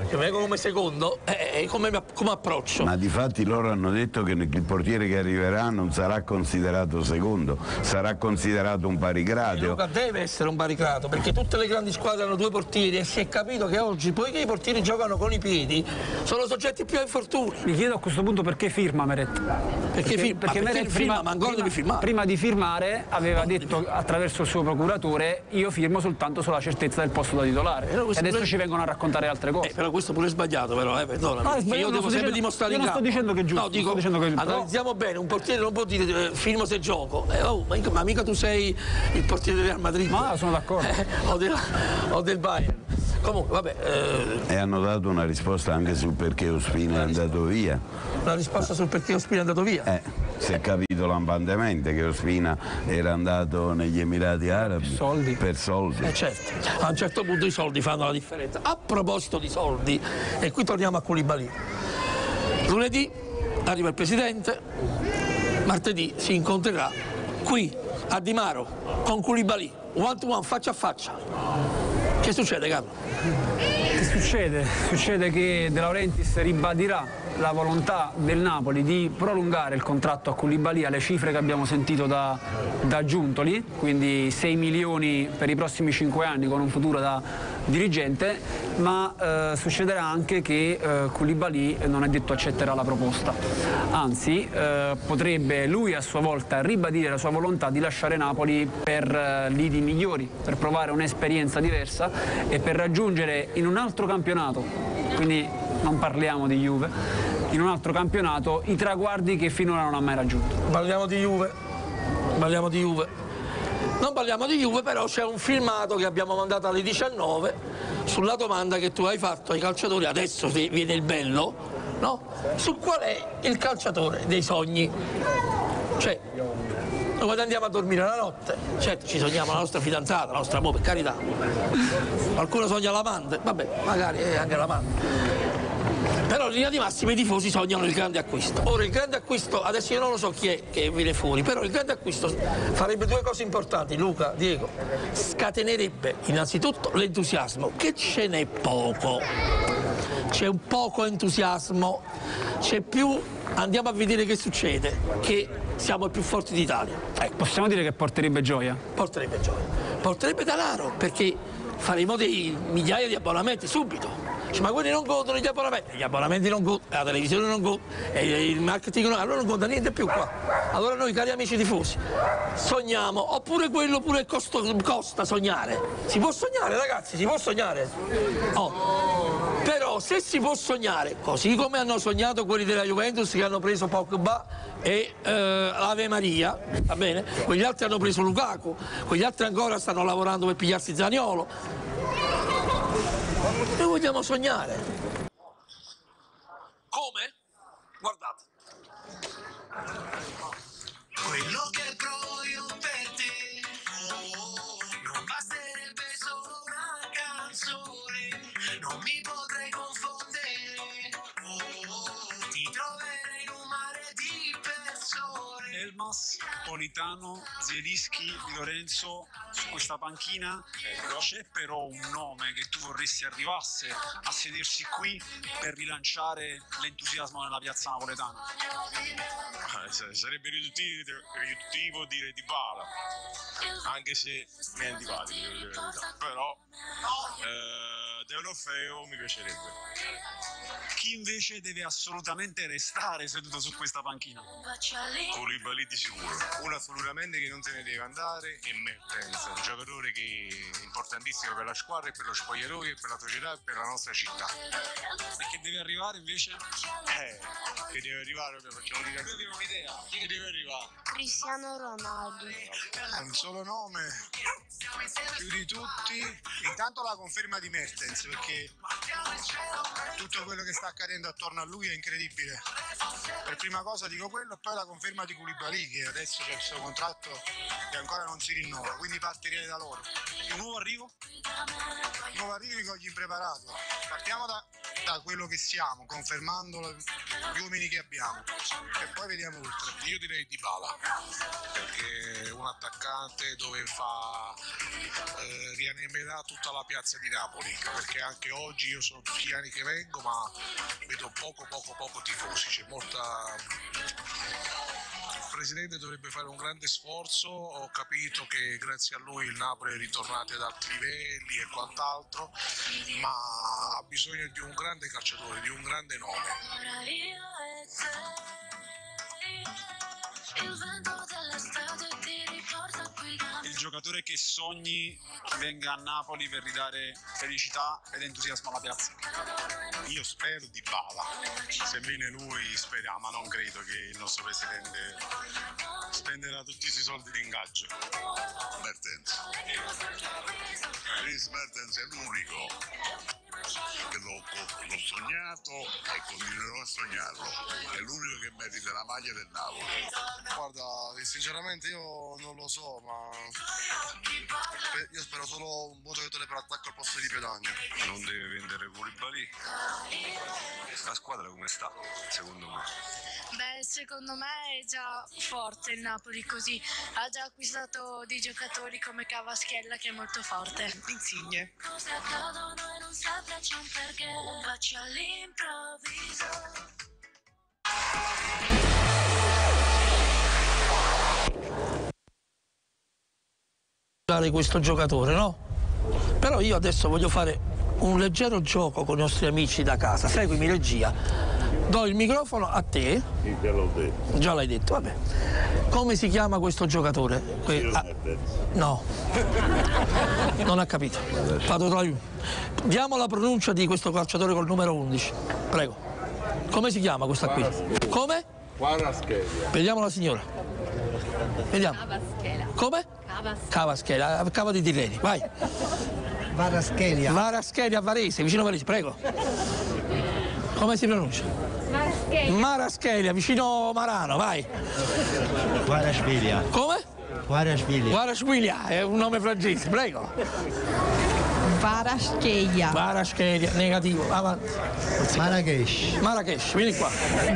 come approccio. Ma difatti loro hanno detto che il portiere che arriverà non sarà considerato secondo, sarà considerato un parigrado. Deve essere un parigrado, perché tutte le grandi squadre hanno due portieri, e si è capito che oggi, poiché i portieri giocano con i piedi, sono soggetti più a infortuni. Mi chiedo a questo punto perché firma Meret. Perché Meret prima di firmare aveva detto attraverso il suo procuratore: io firmo soltanto sulla certezza del posto da titolare, e adesso ci vengono a raccontare altre cose. Però questo pure è sbagliato, però, perdonami. Io devo sempre dimostrare in campo. Io non sto dicendo che è giusto, no, dico, analizziamo bene, un portiere non può dire firmo se gioco. Ma mica tu sei il portiere del Real Madrid. Ma sono d'accordo. O del Bayern. Comunque, vabbè. E hanno dato una risposta anche sul perché Ospina è andato via. La risposta sul perché Ospina è andato via? Si è capito lampantemente che Ospina era andato negli Emirati Arabi per soldi. Certo, a un certo punto i soldi fanno la differenza. A proposito di soldi, e qui torniamo a Koulibaly. Lunedì arriva il presidente, martedì si incontrerà qui a Di Maro con Koulibaly, one to one, faccia a faccia. Che succede, Carlo? Che succede? Succede che De Laurentiis ribadirà la volontà del Napoli di prolungare il contratto a Koulibaly alle cifre che abbiamo sentito da Giuntoli, quindi 6 milioni per i prossimi 5 anni con un futuro da dirigente, ma succederà anche che Koulibaly non è detto accetterà la proposta, anzi potrebbe lui a sua volta ribadire la sua volontà di lasciare Napoli per lidi migliori, per provare un'esperienza diversa e per raggiungere in un altro campionato, quindi non parliamo di Juve, in un altro campionato i traguardi che finora non ha mai raggiunto. Parliamo di Juve. Non parliamo di Juve, però c'è un filmato che abbiamo mandato alle 19 sulla domanda che tu hai fatto ai calciatori, adesso viene il bello, no? Su qual è il calciatore dei sogni. Cioè, quando andiamo a dormire la notte, certo ci sogniamo la nostra fidanzata, la nostra amore, per carità. Qualcuno sogna l'amante, vabbè, magari è anche l'amante. Però in linea di massima i tifosi sognano il grande acquisto. Ora il grande acquisto, adesso io non lo so chi è che viene fuori, però il grande acquisto farebbe due cose importanti, Luca, Diego. Scatenerebbe innanzitutto l'entusiasmo, che ce n'è poco. C'è un poco entusiasmo, c'è più andiamo a vedere che succede, che siamo i più forti d'Italia. Possiamo dire che porterebbe gioia? Porterebbe gioia. Porterebbe denaro, perché faremo dei migliaia di abbonamenti subito. Ma quelli non contano gli abbonamenti non contano, la televisione non conta, il marketing non, allora non conta niente più qua. Allora noi, cari amici tifosi, sogniamo, oppure quello pure costa sognare. Si può sognare, ragazzi, si può sognare. Oh. Però se si può sognare, così come hanno sognato quelli della Juventus che hanno preso Pogba e Ave Maria, va bene? Quegli altri hanno preso Lukaku, quegli altri ancora stanno lavorando per pigliarsi Zaniolo. Noi vogliamo sognare. Come? Guardate. Quello che provo io per te, non basterebbe solo una canzone, non mi potrei confondere, ti troverei in un mare di persone. Elmas, Politano, Zielinski, Di Lorenzo, su questa panchina c'è però un nome che tu vorresti arrivasse a sedersi qui per rilanciare l'entusiasmo nella piazza napoletana? Sarebbe riduttivo dire Dybala, anche se mi è antipatico, però Deulofeu mi piacerebbe. Chi invece deve assolutamente restare seduto su questa panchina? Koulibaly di sicuro. Uno assolutamente che non se ne deve andare è Mertens, un giocatore che è importantissimo per la squadra e per lo spogliatoio e per la società e per la nostra città. E che deve arrivare invece? Che deve arrivare, facciamo dire. Noi abbiamo un'idea, chi che deve arrivare? Cristiano Ronaldo. Un solo nome, più di tutti. Intanto la conferma di Mertens, perché tutto quello che sta accadendo attorno a lui è incredibile. Per prima cosa dico quello, e poi la conferma di Koulibaly, che adesso c'è il suo contratto che ancora non si rinnova, quindi partirei da loro. Un nuovo arrivo? Nuovo arrivo mi cogli impreparato. Partiamo da quello che siamo, confermando gli uomini che abbiamo, e poi vediamo oltre. Io direi Dybala, perché è un attaccante dove rianimerà tutta la piazza di Napoli, perché anche oggi io sono tutti gli anni che vengo, ma vedo poco tifosi, c'è molta. Il presidente dovrebbe fare un grande sforzo, ho capito che grazie a lui il Napoli è ritornato ad alti livelli e quant'altro, ma ha bisogno di un grande calciatore, di un grande nome. Il giocatore che sogni venga a Napoli per ridare felicità ed entusiasmo alla piazza. Io spero Dybala, se viene lui speriamo, ma non credo che il nostro presidente spenderà tutti questi soldi di ingaggio. Mertens. Dries Mertens è l'unico che l'ho sognato e continuerò a sognarlo, è l'unico che merita la maglia del Napoli. Guarda, sinceramente io non lo so, ma io spero solo un buon giocatore per attacco al posto di Pedagno. Non deve vendere Koulibaly. La squadra come sta, secondo me? Beh, secondo me è già forte il Napoli così, ha già acquistato dei giocatori come Kvaratskhelia che è molto forte. Insigne. Cose accadono e non sempre c'è un perché, un bacio all'improvviso. Questo giocatore, no? Però io adesso voglio fare un leggero gioco con i nostri amici da casa. Seguimi, regia. Do il microfono a te. Già l'ho detto. Già l'hai detto, vabbè. Come si chiama questo giocatore? No, non ha capito. Vado tra io. Diamo la pronuncia di questo calciatore col numero 11. Prego. Come si chiama questa qui? Come? Kvaratskhelia. Vediamo la signora. Vediamo. Come? Kvaratskhelia, cava di Tirreni, vai. Kvaratskhelia. Kvaratskhelia, Varese, vicino Varese, prego. Come si pronuncia? Kvaratskhelia, vicino Marano, vai. Kvaratskhelia. Come? Kvaratskhelia. Kvaratskhelia, è un nome francese, prego. Varaskelia. Varaskelia, negativo, avanti. Marrakesh, vieni qua.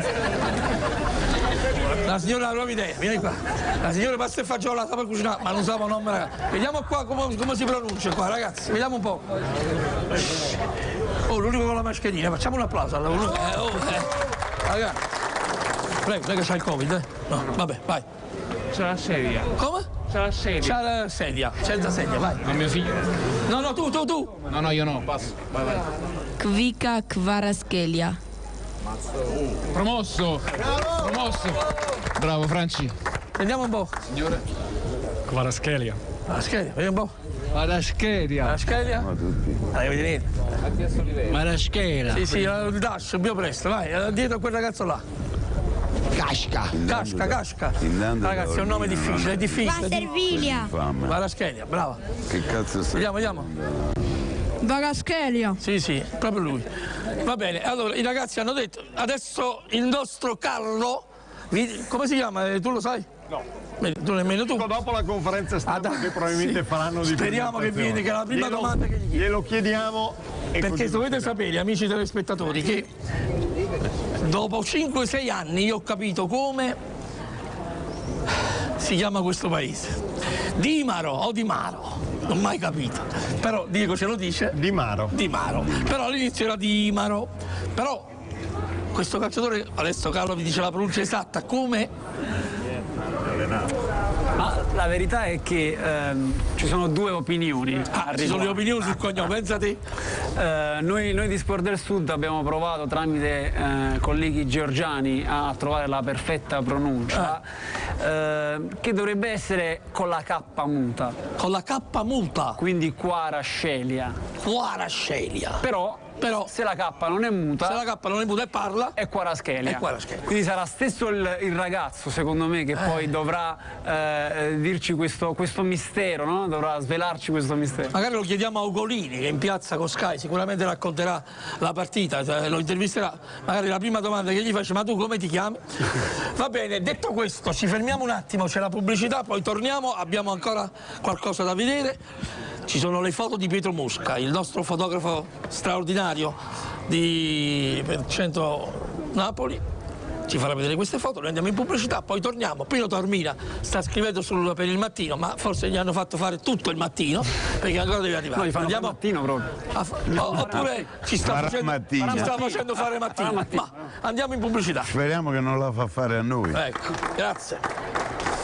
La signora ha nuova idea, vieni qua. La signora pasta e fagioli sa per cucinare, ma non sa il nome, ragazzi. Vediamo qua come si pronuncia qua, ragazzi, vediamo un po'. Oh, l'unico con la mascherina, facciamo un applauso alla ragazzi. Prego, lei che c'ha il Covid, eh? No, vabbè, vai. C'è la sedia. Come? C'è la sedia. C'è la sedia, senza sedia, vai. Non mio figlio. No, tu. No, io no, passo. Vai. Kvika Kvaraskelia. Promosso. Bravo, Franci. Andiamo un po'. Signore. Kvaraskelia. Vedi un po'. Varaskelia. Vedi niente. Varaskelia. Sì, il dash, più presto, vai, dietro a quel ragazzo là. Casca. Ragazzi, è un nome difficile, è difficile. Vaservilia. Varaskelia, brava. Che cazzo sei? Vediamo. Varaskelia. Sì, proprio lui. Va bene, allora i ragazzi hanno detto, adesso il nostro Carlo, come si chiama? Tu lo sai? No. Tu nemmeno tu. Dopo la conferenza stampa che probabilmente faranno di speriamo che viene, che è la prima domanda che glielo chiediamo. Perché dovete sapere, amici telespettatori, che dopo 5-6 anni io ho capito come si chiama questo paese. Dimaro o Dimaro, non ho mai capito. Però Diego ce lo dice. Dimaro. Però all'inizio era Dimaro. Però questo calciatore, adesso Carlo vi dice la pronuncia esatta, come... Ma la verità è che ci sono due opinioni. Ci sono le opinioni sul cognome, pensa te. Noi di Sport del Sud abbiamo provato tramite colleghi georgiani a trovare la perfetta pronuncia, che dovrebbe essere con la K muta. Con la K muta? Quindi Kvaraskelia. Però se la K non è muta, e parla, è Kvaraskelia. Quindi sarà stesso il ragazzo, secondo me, che poi dovrà dirci questo mistero, no? Dovrà svelarci questo mistero. Magari lo chiediamo a Ugolini, che in piazza con Sky sicuramente racconterà la partita, lo intervisterà. Magari la prima domanda che gli faccio: ma tu come ti chiami? Va bene, detto questo, ci fermiamo un attimo, c'è la pubblicità, poi torniamo, abbiamo ancora qualcosa da vedere. Ci sono le foto di Pietro Mosca, il nostro fotografo straordinario per Centro Napoli. Ci farà vedere queste foto, noi andiamo in pubblicità, poi torniamo. Pino Taormina sta scrivendo per il mattino, ma forse gli hanno fatto fare tutto il mattino, perché ancora deve arrivare. No, gli fanno fare mattino proprio. Oppure ci sta facendo fare mattino. Ma andiamo in pubblicità. Speriamo che non la fa fare a noi. Ecco, grazie.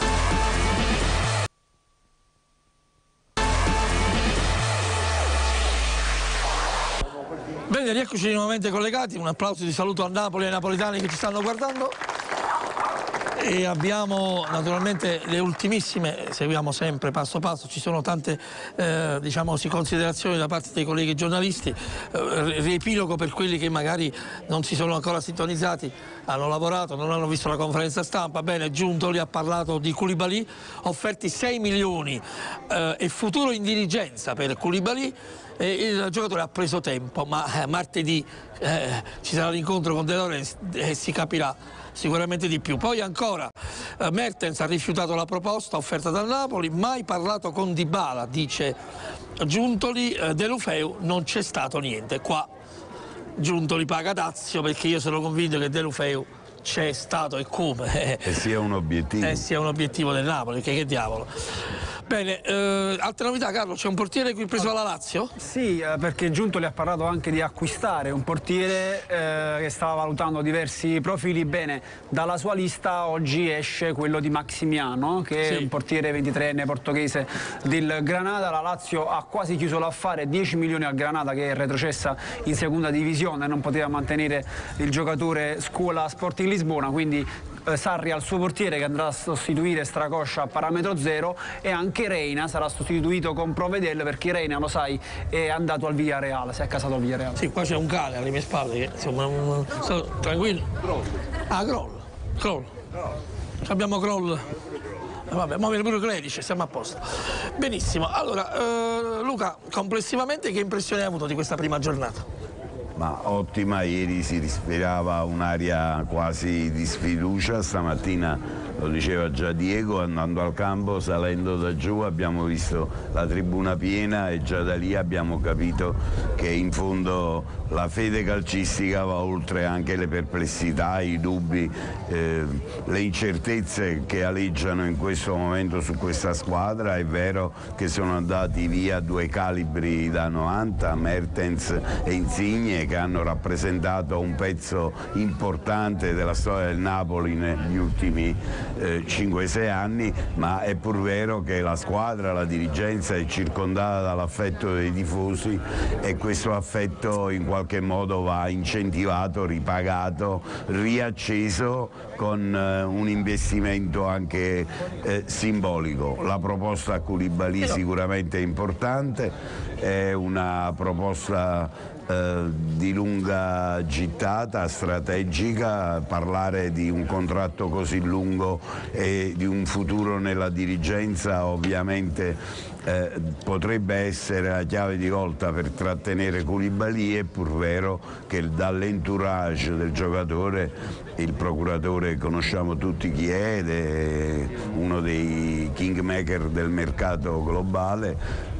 Bene, rieccoci nuovamente collegati, un applauso di saluto a Napoli e ai napoletani che ci stanno guardando. E abbiamo naturalmente le ultimissime, seguiamo sempre passo passo, ci sono tante considerazioni da parte dei colleghi giornalisti, riepilogo per quelli che magari non si sono ancora sintonizzati, hanno lavorato, non hanno visto la conferenza stampa. Bene, Giuntoli ha parlato di Koulibaly, offerti 6 milioni e futuro in dirigenza per Koulibaly. Il giocatore ha preso tempo, ma martedì ci sarà l'incontro con De Laurentiis e si capirà sicuramente di più. Poi ancora Mertens ha rifiutato la proposta offerta dal Napoli, mai parlato con Dybala, dice Giuntoli. Deulofeu non c'è stato niente. Qua Giuntoli paga dazio, perché io sono convinto che Deulofeu c'è stato e come. E sia un obiettivo. Sia un obiettivo del Napoli, che diavolo. Bene, altre novità, Carlo, c'è un portiere qui preso alla Lazio? Sì, perché Giuntoli ha parlato anche di acquistare un portiere che stava valutando diversi profili. Bene, dalla sua lista oggi esce quello di Maximiano, che è un portiere 23enne portoghese del Granada. La Lazio ha quasi chiuso l'affare, 10 milioni al Granada, che è retrocessa in seconda divisione, non poteva mantenere il giocatore Scuola Sporting Lisbona, quindi Sarri al suo portiere, che andrà a sostituire Stracoscia a parametro zero, e anche Reina sarà sostituito con Provedel, perché Reina, lo sai, è andato al Villarreal, si è accasato al Villarreal. Sì, qua c'è un cane alle mie spalle che insomma tranquillo. Kroll. Abbiamo Kroll. Vabbè, muovere pure Kledic, siamo a posto. Benissimo, allora Luca, complessivamente che impressione hai avuto di questa prima giornata? Ma ottima, ieri si respirava un'aria quasi di sfiducia, stamattina lo diceva già Diego, andando al campo, salendo da giù abbiamo visto la tribuna piena e già da lì abbiamo capito che in fondo la fede calcistica va oltre anche le perplessità, i dubbi, le incertezze che aleggiano in questo momento su questa squadra. È vero che sono andati via 2 calibri da 90, Mertens e Insigne, che hanno rappresentato un pezzo importante della storia del Napoli negli ultimi 5-6 anni, ma è pur vero che la squadra, la dirigenza è circondata dall'affetto dei tifosi e questo affetto in qualche modo va incentivato, ripagato, riacceso con un investimento anche simbolico. La proposta a Koulibaly sicuramente è importante, è una proposta di lunga gittata, strategica. Parlare di un contratto così lungo e di un futuro nella dirigenza ovviamente potrebbe essere la chiave di volta per trattenere Koulibaly. È pur vero che dall'entourage del giocatore, il procuratore conosciamo tutti chi è, ed è uno dei kingmaker del mercato globale,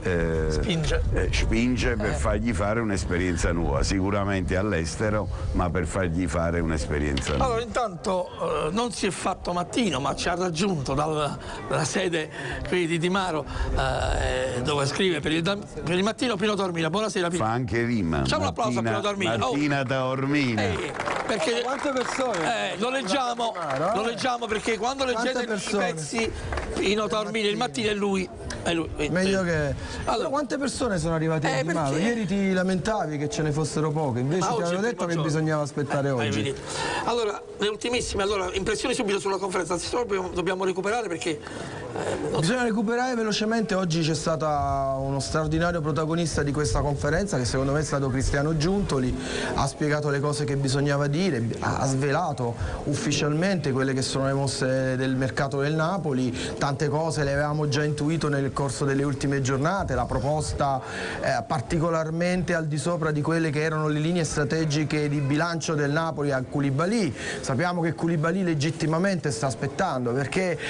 spinge per fargli fare un'esperienza nuova, sicuramente all'estero, ma per fargli fare un'esperienza nuova. Allora, intanto non si è fatto mattino, ma ci ha raggiunto dalla sede qui di Di Maro, dove scrive per il mattino Pino Taormina. Buonasera Pino. Fa anche rima. Facciamo un applauso a Pino Taormina. Martina Taormina. Perché quante persone? Lo leggiamo perché quando leggete i pezzi Pino Taormina il mattino è lui. Meglio che... Allora, quante persone sono arrivate a Di Maro? Ieri ti lamentavi che ce ne fossero poche, invece ti avevo detto che bisognava aspettare oggi. Allora, le ultimissime, impressioni subito sulla conferenza, dobbiamo recuperare perché... Bisogna recuperare velocemente. Oggi c'è stato uno straordinario protagonista di questa conferenza, che secondo me è stato Cristiano Giuntoli. Ha spiegato le cose che bisognava dire, ha svelato ufficialmente quelle che sono le mosse del mercato del Napoli. Tante cose le avevamo già intuito nel corso delle ultime giornate, la proposta particolarmente al di sopra di quelle che erano le linee strategiche di bilancio del Napoli a Koulibaly. Sappiamo che Koulibaly legittimamente sta aspettando, perché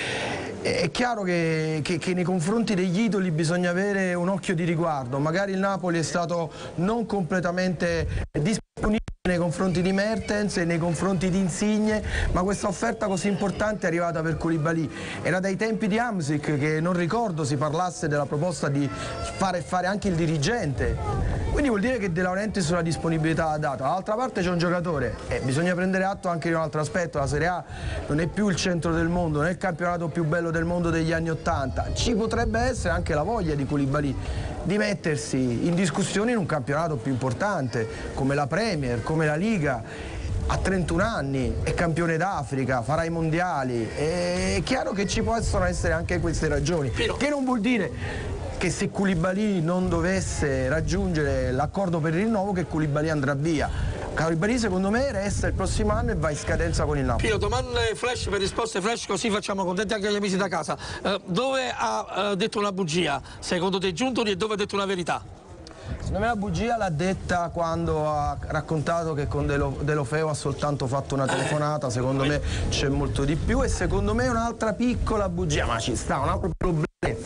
è chiaro che nei confronti degli idoli bisogna avere un occhio di riguardo. Magari il Napoli è stato non completamente disponibile nei confronti di Mertens e nei confronti di Insigne, ma questa offerta così importante è arrivata per Koulibaly. Era dai tempi di Hamsik che non ricordo si parlasse della proposta di fare anche il dirigente, quindi vuol dire che De Laurentiis sulla disponibilità ha dato. Dall'altra parte c'è un giocatore e bisogna prendere atto anche di un altro aspetto: la Serie A non è più il centro del mondo, non è il campionato più bello del mondo degli anni '80, ci potrebbe essere anche la voglia di Koulibaly di mettersi in discussione in un campionato più importante come la Premier, come la Liga. A 31 anni è campione d'Africa, farà i mondiali, è chiaro che ci possono essere anche queste ragioni, che non vuol dire che se Koulibaly non dovesse raggiungere l'accordo per il rinnovo che Koulibaly andrà via. Koulibaly secondo me resta il prossimo anno e va in scadenza con il Napoli. Pino, domande flash per risposte flash, così facciamo contenti anche gli amici da casa. Dove ha detto una bugia secondo te Giuntoli e dove ha detto una verità? Secondo me la bugia l'ha detta quando ha raccontato che con De Lofeo ha soltanto fatto una telefonata. Secondo me c'è molto di più, e secondo me un'altra piccola bugia, ma ci sta, un altro problema,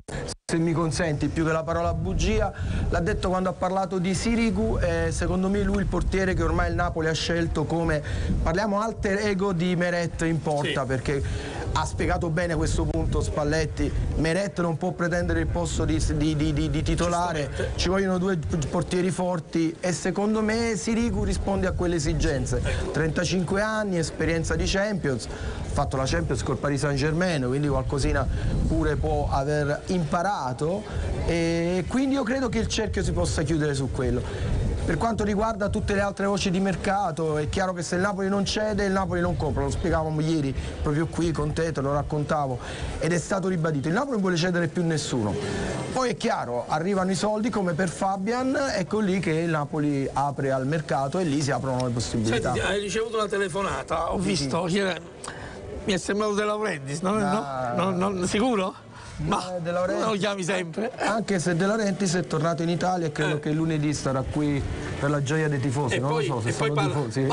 se mi consenti, più della parola bugia, l'ha detto quando ha parlato di Sirigu. Secondo me lui il portiere che ormai il Napoli ha scelto come, parliamo alter ego di Meret in porta, sì. Perché ha spiegato bene questo punto Spalletti: Meret non può pretendere il posto di titolare, ci vogliono 2 portieri forti, e secondo me Sirigu risponde a quelle esigenze. 35 anni, esperienza di Champions, ha fatto la Champions col Paris Saint-Germain, quindi qualcosina pure può aver imparato, e quindi io credo che il cerchio si possa chiudere su quello. Per quanto riguarda tutte le altre voci di mercato, è chiaro che se il Napoli non cede, il Napoli non compra. Lo spiegavamo ieri proprio qui con te, te lo raccontavo, ed è stato ribadito: il Napoli non vuole cedere più nessuno. Poi è chiaro, arrivano i soldi come per Fabian, ecco lì che il Napoli apre al mercato e lì si aprono le possibilità. Senti, hai ricevuto una telefonata, ho visto, mi è sembrato De Laurentiis, no? Sicuro? Ma De Laurentiis, lo chiami sempre? Anche se De Laurentiis è tornato in Italia e credo che lunedì sarà qui per la gioia dei tifosi. Non lo so se sono tifosi.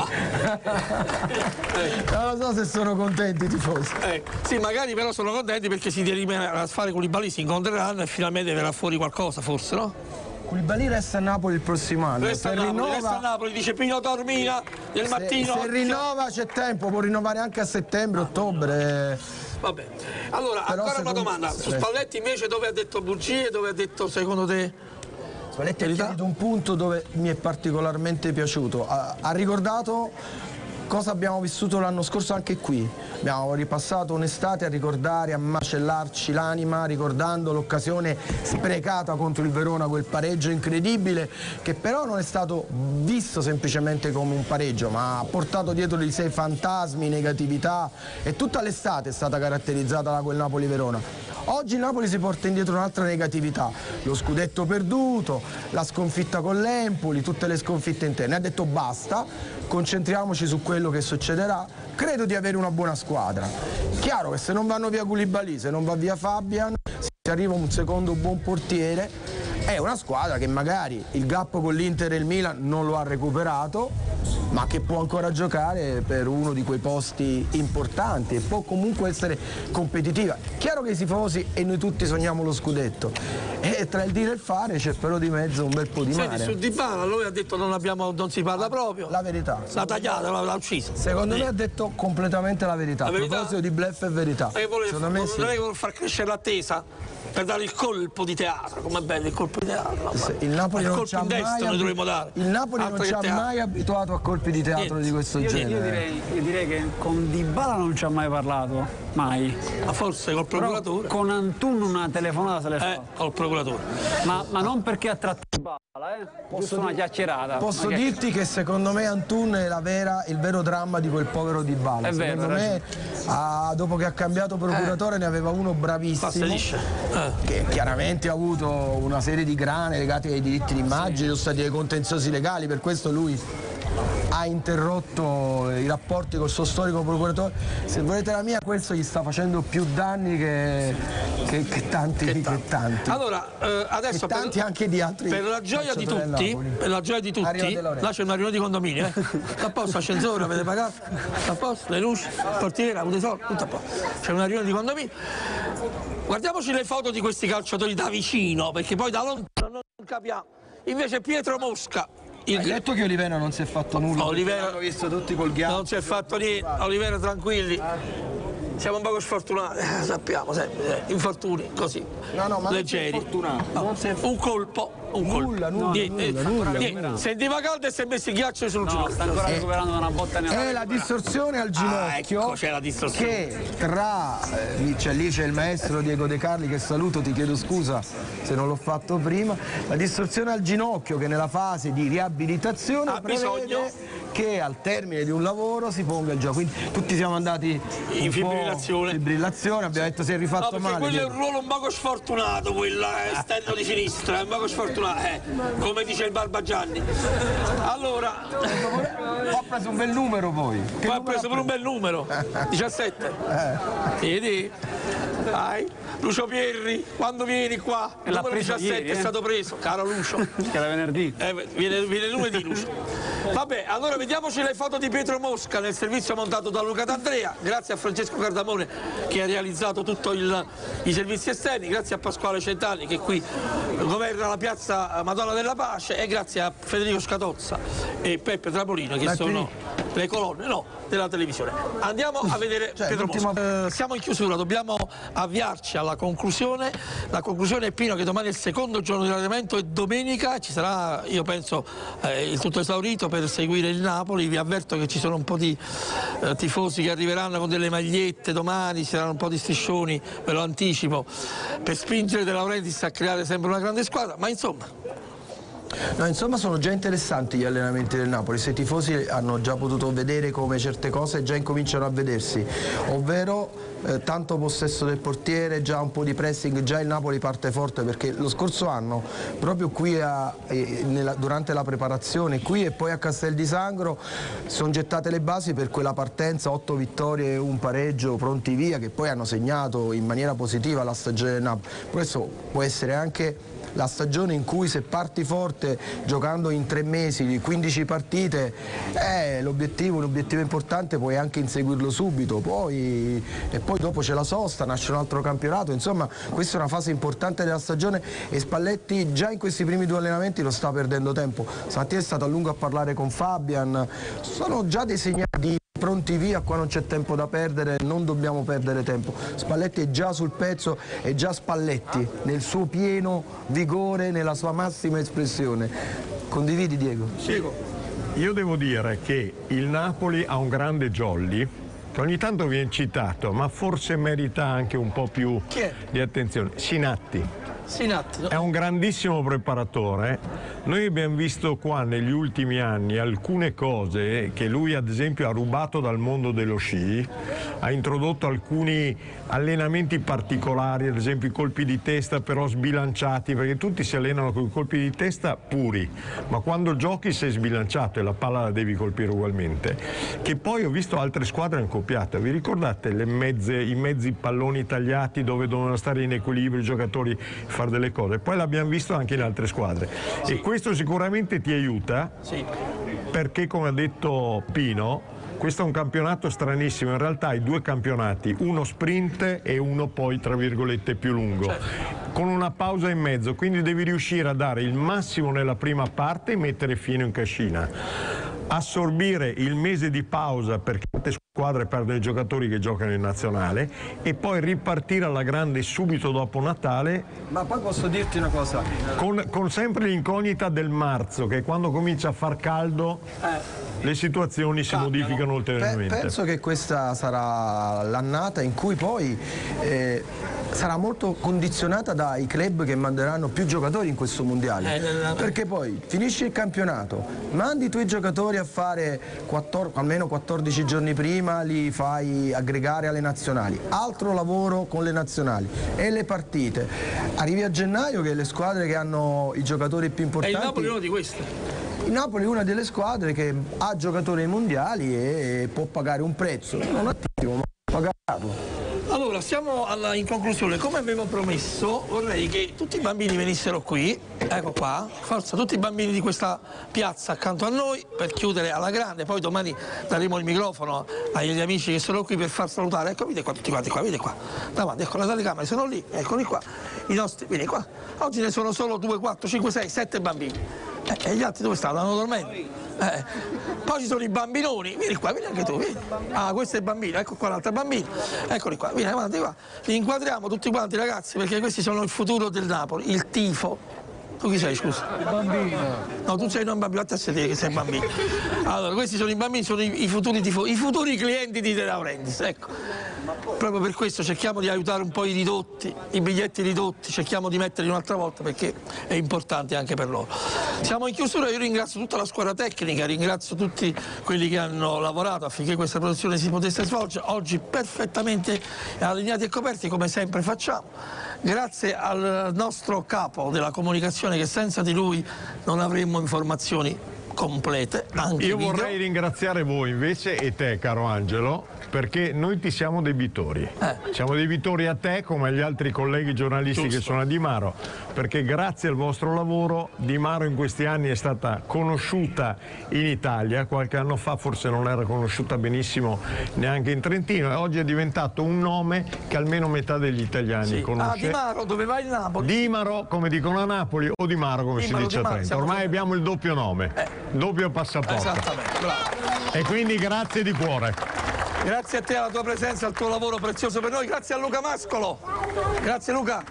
Non lo so se sono contenti i tifosi. Sì, magari però sono contenti perché si deriva a fare Koulibaly, si incontreranno e finalmente verrà fuori qualcosa, forse, no? Koulibaly resta a Napoli il prossimo anno. Resta a Napoli, dice Pino Taormina del mattino. Se rinnova c'è tempo, può rinnovare anche a settembre, ottobre. Vabbè. Allora, Però ancora una domanda. Su Spalletti invece dove ha detto bugie, dove ha detto secondo te? Spalletti ha chiarito un punto dove mi è particolarmente piaciuto. Ha ricordato cosa abbiamo vissuto l'anno scorso anche qui. Abbiamo ripassato un'estate a ricordare, a macellarci l'anima, ricordando l'occasione sprecata contro il Verona, quel pareggio incredibile che però non è stato visto semplicemente come un pareggio, ma ha portato dietro di sé fantasmi, negatività, e tutta l'estate è stata caratterizzata da quel Napoli-Verona. Oggi il Napoli si porta indietro un'altra negatività, lo scudetto perduto, la sconfitta con l'Empoli, tutte le sconfitte interne. Ha detto basta, concentriamoci su quello che succederà. Credo di avere una buona squadra. Chiaro che se non vanno via Koulibaly, se non va via Fabian, se arriva un secondo buon portiere, è una squadra che magari il gap con l'Inter e il Milan non lo ha recuperato, ma che può ancora giocare per uno di quei posti importanti e può comunque essere competitiva. Chiaro che i tifosi e noi tutti sogniamo lo scudetto, e tra il dire e il fare c'è però di mezzo un bel po' di mare. Su Dybala lui ha detto non si parla proprio. La verità. L'ha tagliata, l'ha uccisa. Secondo me ha detto completamente la verità. A proposito di bluff e verità. Secondo me sì. Vuole far crescere l'attesa per dare il colpo di teatro. Com'è bello il colpo di teatro? Il Napoli non ci ha mai abituato a colpi di teatro di questo genere. Io direi che con Dybala non ci ha mai parlato, mai. Ma forse col procuratore. Però con Antun una telefonata se l'è fatta. Col procuratore. Ma non perché ha tratto Dybala, giusto una chiacchierata. Posso dirti che secondo me Antun è il vero dramma di quel povero Dybala. È vero, secondo me dopo che ha cambiato procuratore ne aveva uno bravissimo che chiaramente ha avuto una serie di grane legate ai diritti d'immagine, ci sono stati dei contenziosi legali, per questo lui ha interrotto i rapporti col suo storico procuratore. Se volete la mia, questo gli sta facendo più danni che tanti. Allora, adesso tanti anche di altri. Per la gioia di tutti, là c'è una riunione di condominio, a posto, ascensore, avete pagato, a posto, le luci, portiera, avete soldi, tutto a posto. C'è una riunione di condominio. Guardiamoci le foto di questi calciatori da vicino, perché poi da lontano non capiamo. Invece Pietro Mosca. Hai detto che Olivera non si è fatto nulla? Olivera l'hanno visto tutti col ghiaccio. Non si è fatto niente. Olivera, tranquilli. Siamo un po' sfortunati, sappiamo sempre, infortuni così, ma leggeri. Un colpo. Nulla. Sentiva caldo e si è messo il ghiaccio sul ginocchio. Sta ancora recuperando una botta È la distorsione al ginocchio. Ecco, c'è la distorsione. Che lì c'è il maestro Diego De Carli, che saluto, ti chiedo scusa se non l'ho fatto prima. La distorsione al ginocchio che nella fase di riabilitazione prevede che al termine di un lavoro si ponga il gioco. Quindi tutti siamo andati in fibrillazione, abbiamo detto si è rifatto male. Quello è un ruolo un poco sfortunato, quello esterno di sinistra, è un poco sfortunato, come dice il Barbagianni. Allora, ho preso un bel numero poi. Ha preso per un bel numero, 17. Vedi? Dai, Lucio Pierri, quando vieni qua? Il numero 17 ieri, è stato preso, caro Lucio. Che era venerdì. Viene lunedì Lucio. Vabbè, allora vediamoci le foto di Pietro Mosca nel servizio montato da Luca D'Andrea, grazie a Francesco Cardamone che ha realizzato tutti i servizi esterni, grazie a Pasquale Centanni che qui governa la piazza Madonna della Pace, e grazie a Federico Scatozza e Peppe Trapolino che sono le colonne della televisione. Andiamo a vedere Pietro Mosca. Siamo in chiusura, dobbiamo avviarci alla conclusione. La conclusione è, Pino, che domani è il secondo giorno di allenamento e domenica ci sarà, io penso, il tutto esaurito per seguire il Napoli. Vi avverto che ci sono un po' di tifosi che arriveranno con delle magliette domani, ci saranno un po' di striscioni, ve lo anticipo, per spingere De Laurentiis a creare sempre una grande squadra, ma insomma No, insomma sono già interessanti gli allenamenti del Napoli, se i tifosi hanno già potuto vedere come certe cose già incominciano a vedersi, ovvero tanto possesso del portiere, già un po' di pressing, già il Napoli parte forte, perché lo scorso anno proprio qui durante la preparazione qui e poi a Castel di Sangro sono gettate le basi per quella partenza, 8 vittorie e un pareggio pronti via, che poi hanno segnato in maniera positiva la stagione del Napoli. Questo può essere anche la stagione in cui, se parti forte giocando in 3 mesi di 15 partite, l'obiettivo, un obiettivo importante, puoi anche inseguirlo subito, e poi dopo c'è la sosta, nasce un altro campionato, insomma questa è una fase importante della stagione e Spalletti già in questi primi 2 allenamenti lo sta perdendo tempo. Stamattina è stato a lungo a parlare con Fabian, sono già dei segnali pronti via, qua non c'è tempo da perdere, non dobbiamo perdere tempo. Spalletti è già sul pezzo, è già Spalletti nel suo pieno vigore, nella sua massima espressione. Condividi, Diego? Sì. Io devo dire che il Napoli ha un grande jolly che ogni tanto viene citato, ma forse merita anche un po' più di attenzione. Sinatti. È un grandissimo preparatore. Noi abbiamo visto qua negli ultimi anni alcune cose che lui ad esempio ha rubato dal mondo dello sci, ha introdotto alcuni allenamenti particolari, ad esempio i colpi di testa però sbilanciati, perché tutti si allenano con i colpi di testa puri, ma quando giochi sei sbilanciato e la palla la devi colpire ugualmente. Che poi ho visto altre squadre hanno copiato, vi ricordate i mezzi palloni tagliati dove dovevano stare in equilibrio i giocatori, fare delle cose, poi l'abbiamo visto anche in altre squadre e questo sicuramente ti aiuta, perché come ha detto Pino, questo è un campionato stranissimo, in realtà hai 2 campionati, uno sprint e uno poi tra virgolette più lungo, con una pausa in mezzo, quindi devi riuscire a dare il massimo nella prima parte e mettere fino in cascina, assorbire il mese di pausa perché tante squadre perdono i giocatori che giocano in nazionale e poi ripartire alla grande subito dopo Natale. Ma poi posso dirti una cosa, con sempre l'incognita del marzo, che quando comincia a far caldo le situazioni si modificano ulteriormente. Penso che questa sarà l'annata in cui poi sarà molto condizionata dai club che manderanno più giocatori in questo mondiale, perché poi finisci il campionato, mandi i tuoi giocatori a fare almeno 14 giorni prima, li fai aggregare alle nazionali, altro lavoro con le nazionali e le partite, arrivi a gennaio che le squadre che hanno i giocatori più importanti, e il Napoli è uno di questi. Il Napoli è una delle squadre che ha giocatori ai mondiali e può pagare un prezzo, non attimo, ma pagato. Allora, siamo in conclusione. Come avevo promesso, vorrei che tutti i bambini venissero qui, ecco qua, forza, tutti i bambini di questa piazza accanto a noi, per chiudere alla grande, poi domani daremo il microfono agli amici che sono qui per far salutare. Ecco, vedete qua, tutti quanti qua, vedete qua, davanti, ecco, la telecamera, sono lì, eccoli qua, i nostri, vieni qua. Oggi ne sono solo 2, 4, 5, 6, 7 bambini. E gli altri dove stanno? Stanno dormendo? Poi ci sono i bambinoni, vieni qua, vieni anche tu, vieni. Ah, questo è il bambino, ecco qua l'altro bambino, eccoli qua, vieni avanti qua. Li inquadriamo tutti quanti, ragazzi, perché questi sono il futuro del Napoli, il tifo. Tu chi sei, scusa? Il bambino. No, tu sei non bambino, vatti a sedere che sei bambino. Allora, questi sono i bambini, sono i futuri tifosi, i futuri clienti di De Laurentiis, ecco. Proprio per questo cerchiamo di aiutare un po' i ridotti, i biglietti ridotti, cerchiamo di metterli un'altra volta perché è importante anche per loro. Siamo in chiusura, io ringrazio tutta la squadra tecnica, ringrazio tutti quelli che hanno lavorato affinché questa produzione si potesse svolgere, oggi perfettamente allineati e coperti come sempre facciamo. Grazie al nostro capo della comunicazione che senza di lui non avremmo informazioni complete. Anche io video. Vorrei ringraziare voi invece e te, caro Angelo, perché noi ti siamo debitori. Siamo debitori a te come agli altri colleghi giornalisti che sono a Di Maro, perché grazie al vostro lavoro Di Maro in questi anni è stata conosciuta in Italia, qualche anno fa forse non era conosciuta benissimo neanche in Trentino e oggi è diventato un nome che almeno metà degli italiani conosce. Di Maro, dove va il Napoli? Di Maro, come dicono a Napoli, o Di Maro come si dice a Trento. Ormai abbiamo il doppio nome, doppio passaporto. Esattamente, bravo. E quindi grazie di cuore. Grazie a te, alla tua presenza, al tuo lavoro prezioso per noi, grazie a Luca Mascolo. Grazie Luca.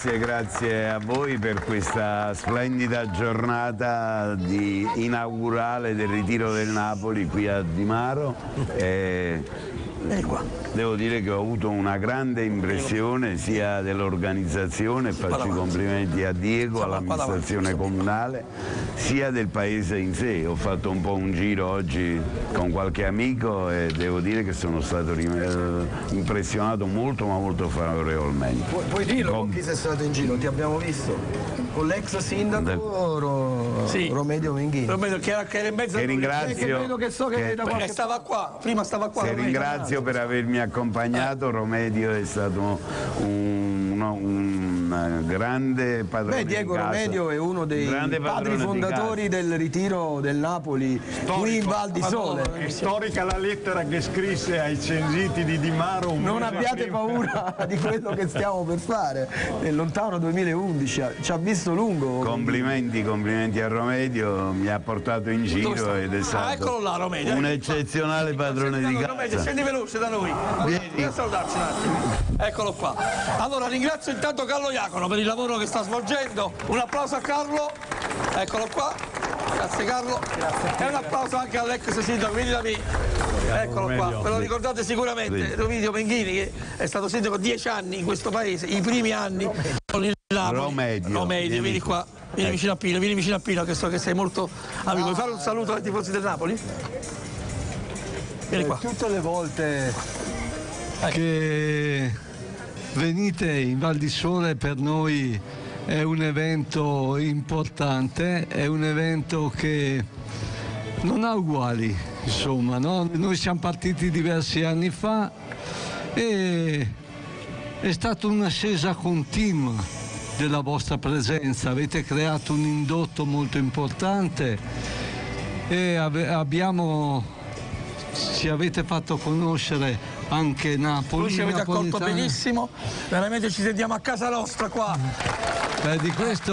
Grazie a voi per questa splendida giornata inaugurale del ritiro del Napoli qui a Di Maro. devo dire che ho avuto una grande impressione sia dell'organizzazione, faccio i complimenti a Diego, all'amministrazione comunale, sia del paese in sé. Ho fatto un po' un giro oggi con qualche amico e devo dire che sono stato impressionato molto ma molto favorevolmente. Puoi dirlo con chi sei stato in giro? Ti abbiamo visto? Con l'ex sindaco Romedio Menghini. Romedio che era in mezzo a noi. Ringrazio, stava qua, prima stava qua. Che ringrazio per avermi accompagnato. Romedio è stato un grande padrone. Diego Romedio è uno dei padri fondatori del ritiro del Napoli qui in Val di Sole. È storica la lettera che scrisse ai censiti di Di Maro. Non abbiate paura di quello che stiamo per fare. Nel lontano 2011 ci ha visto lungo. Complimenti a Romedio, mi ha portato in giro ed è stato un eccezionale padrone di casa. Romedio, scendi veloce da noi. Vieni a salutarci un attimo. Eccolo qua. Allora ringrazio intanto Carlo Iacono per il lavoro che sta svolgendo. Un applauso a Carlo. Eccolo qua. Grazie Carlo. E un applauso anche all'ex sindaco, vieni da me. Eccolo qua, ve lo ricordate sicuramente, Romedio Menghini, che è stato sindaco 10 anni in questo paese, i primi anni con il Napoli. Romedio, vieni qua, vieni vicino a Pino, che so che sei molto amico. Vuoi fare un saluto ai tifosi del Napoli? Vieni qua. Tutte le volte che venite in Val di Sole per noi è un evento importante, è un evento che non ha uguali, insomma, no? Noi siamo partiti diversi anni fa e è stata un'ascesa continua della vostra presenza, avete creato un indotto molto importante e ci avete fatto conoscere anche Napoli. Voi ci avete accolto benissimo, veramente ci sentiamo a casa nostra qua. Di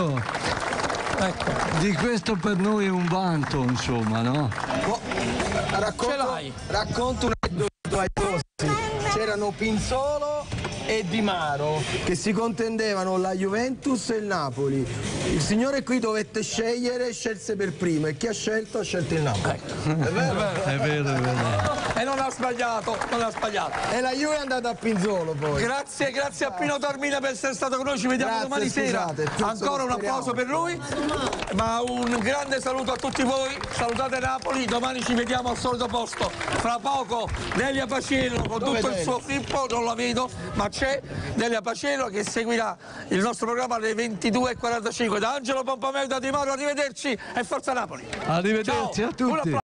questo per noi è un vanto, insomma, no? Racconto un aneddoto ai tifosi. C'erano Pinzolo e Di Maro che si contendevano la Juventus e il Napoli. Il signore qui dovette scegliere, scelse per primo e chi ha scelto il Napoli. È vero? È vero. E non ha sbagliato, E la Juve è andata a Pinzolo poi. Grazie a Pino Taormina per essere stato con noi, ci vediamo domani sera. Ancora un applauso per lui, ma un grande saluto a tutti voi, salutate Napoli, domani ci vediamo al solito posto. Fra poco Delia Paciello con tutto il suo Filippo, non la vedo, ma c'è Delia Paciello che seguirà il nostro programma alle 22:45. Da Angelo Pompomeo, da Di Maro, arrivederci e forza Napoli. Arrivederci a tutti.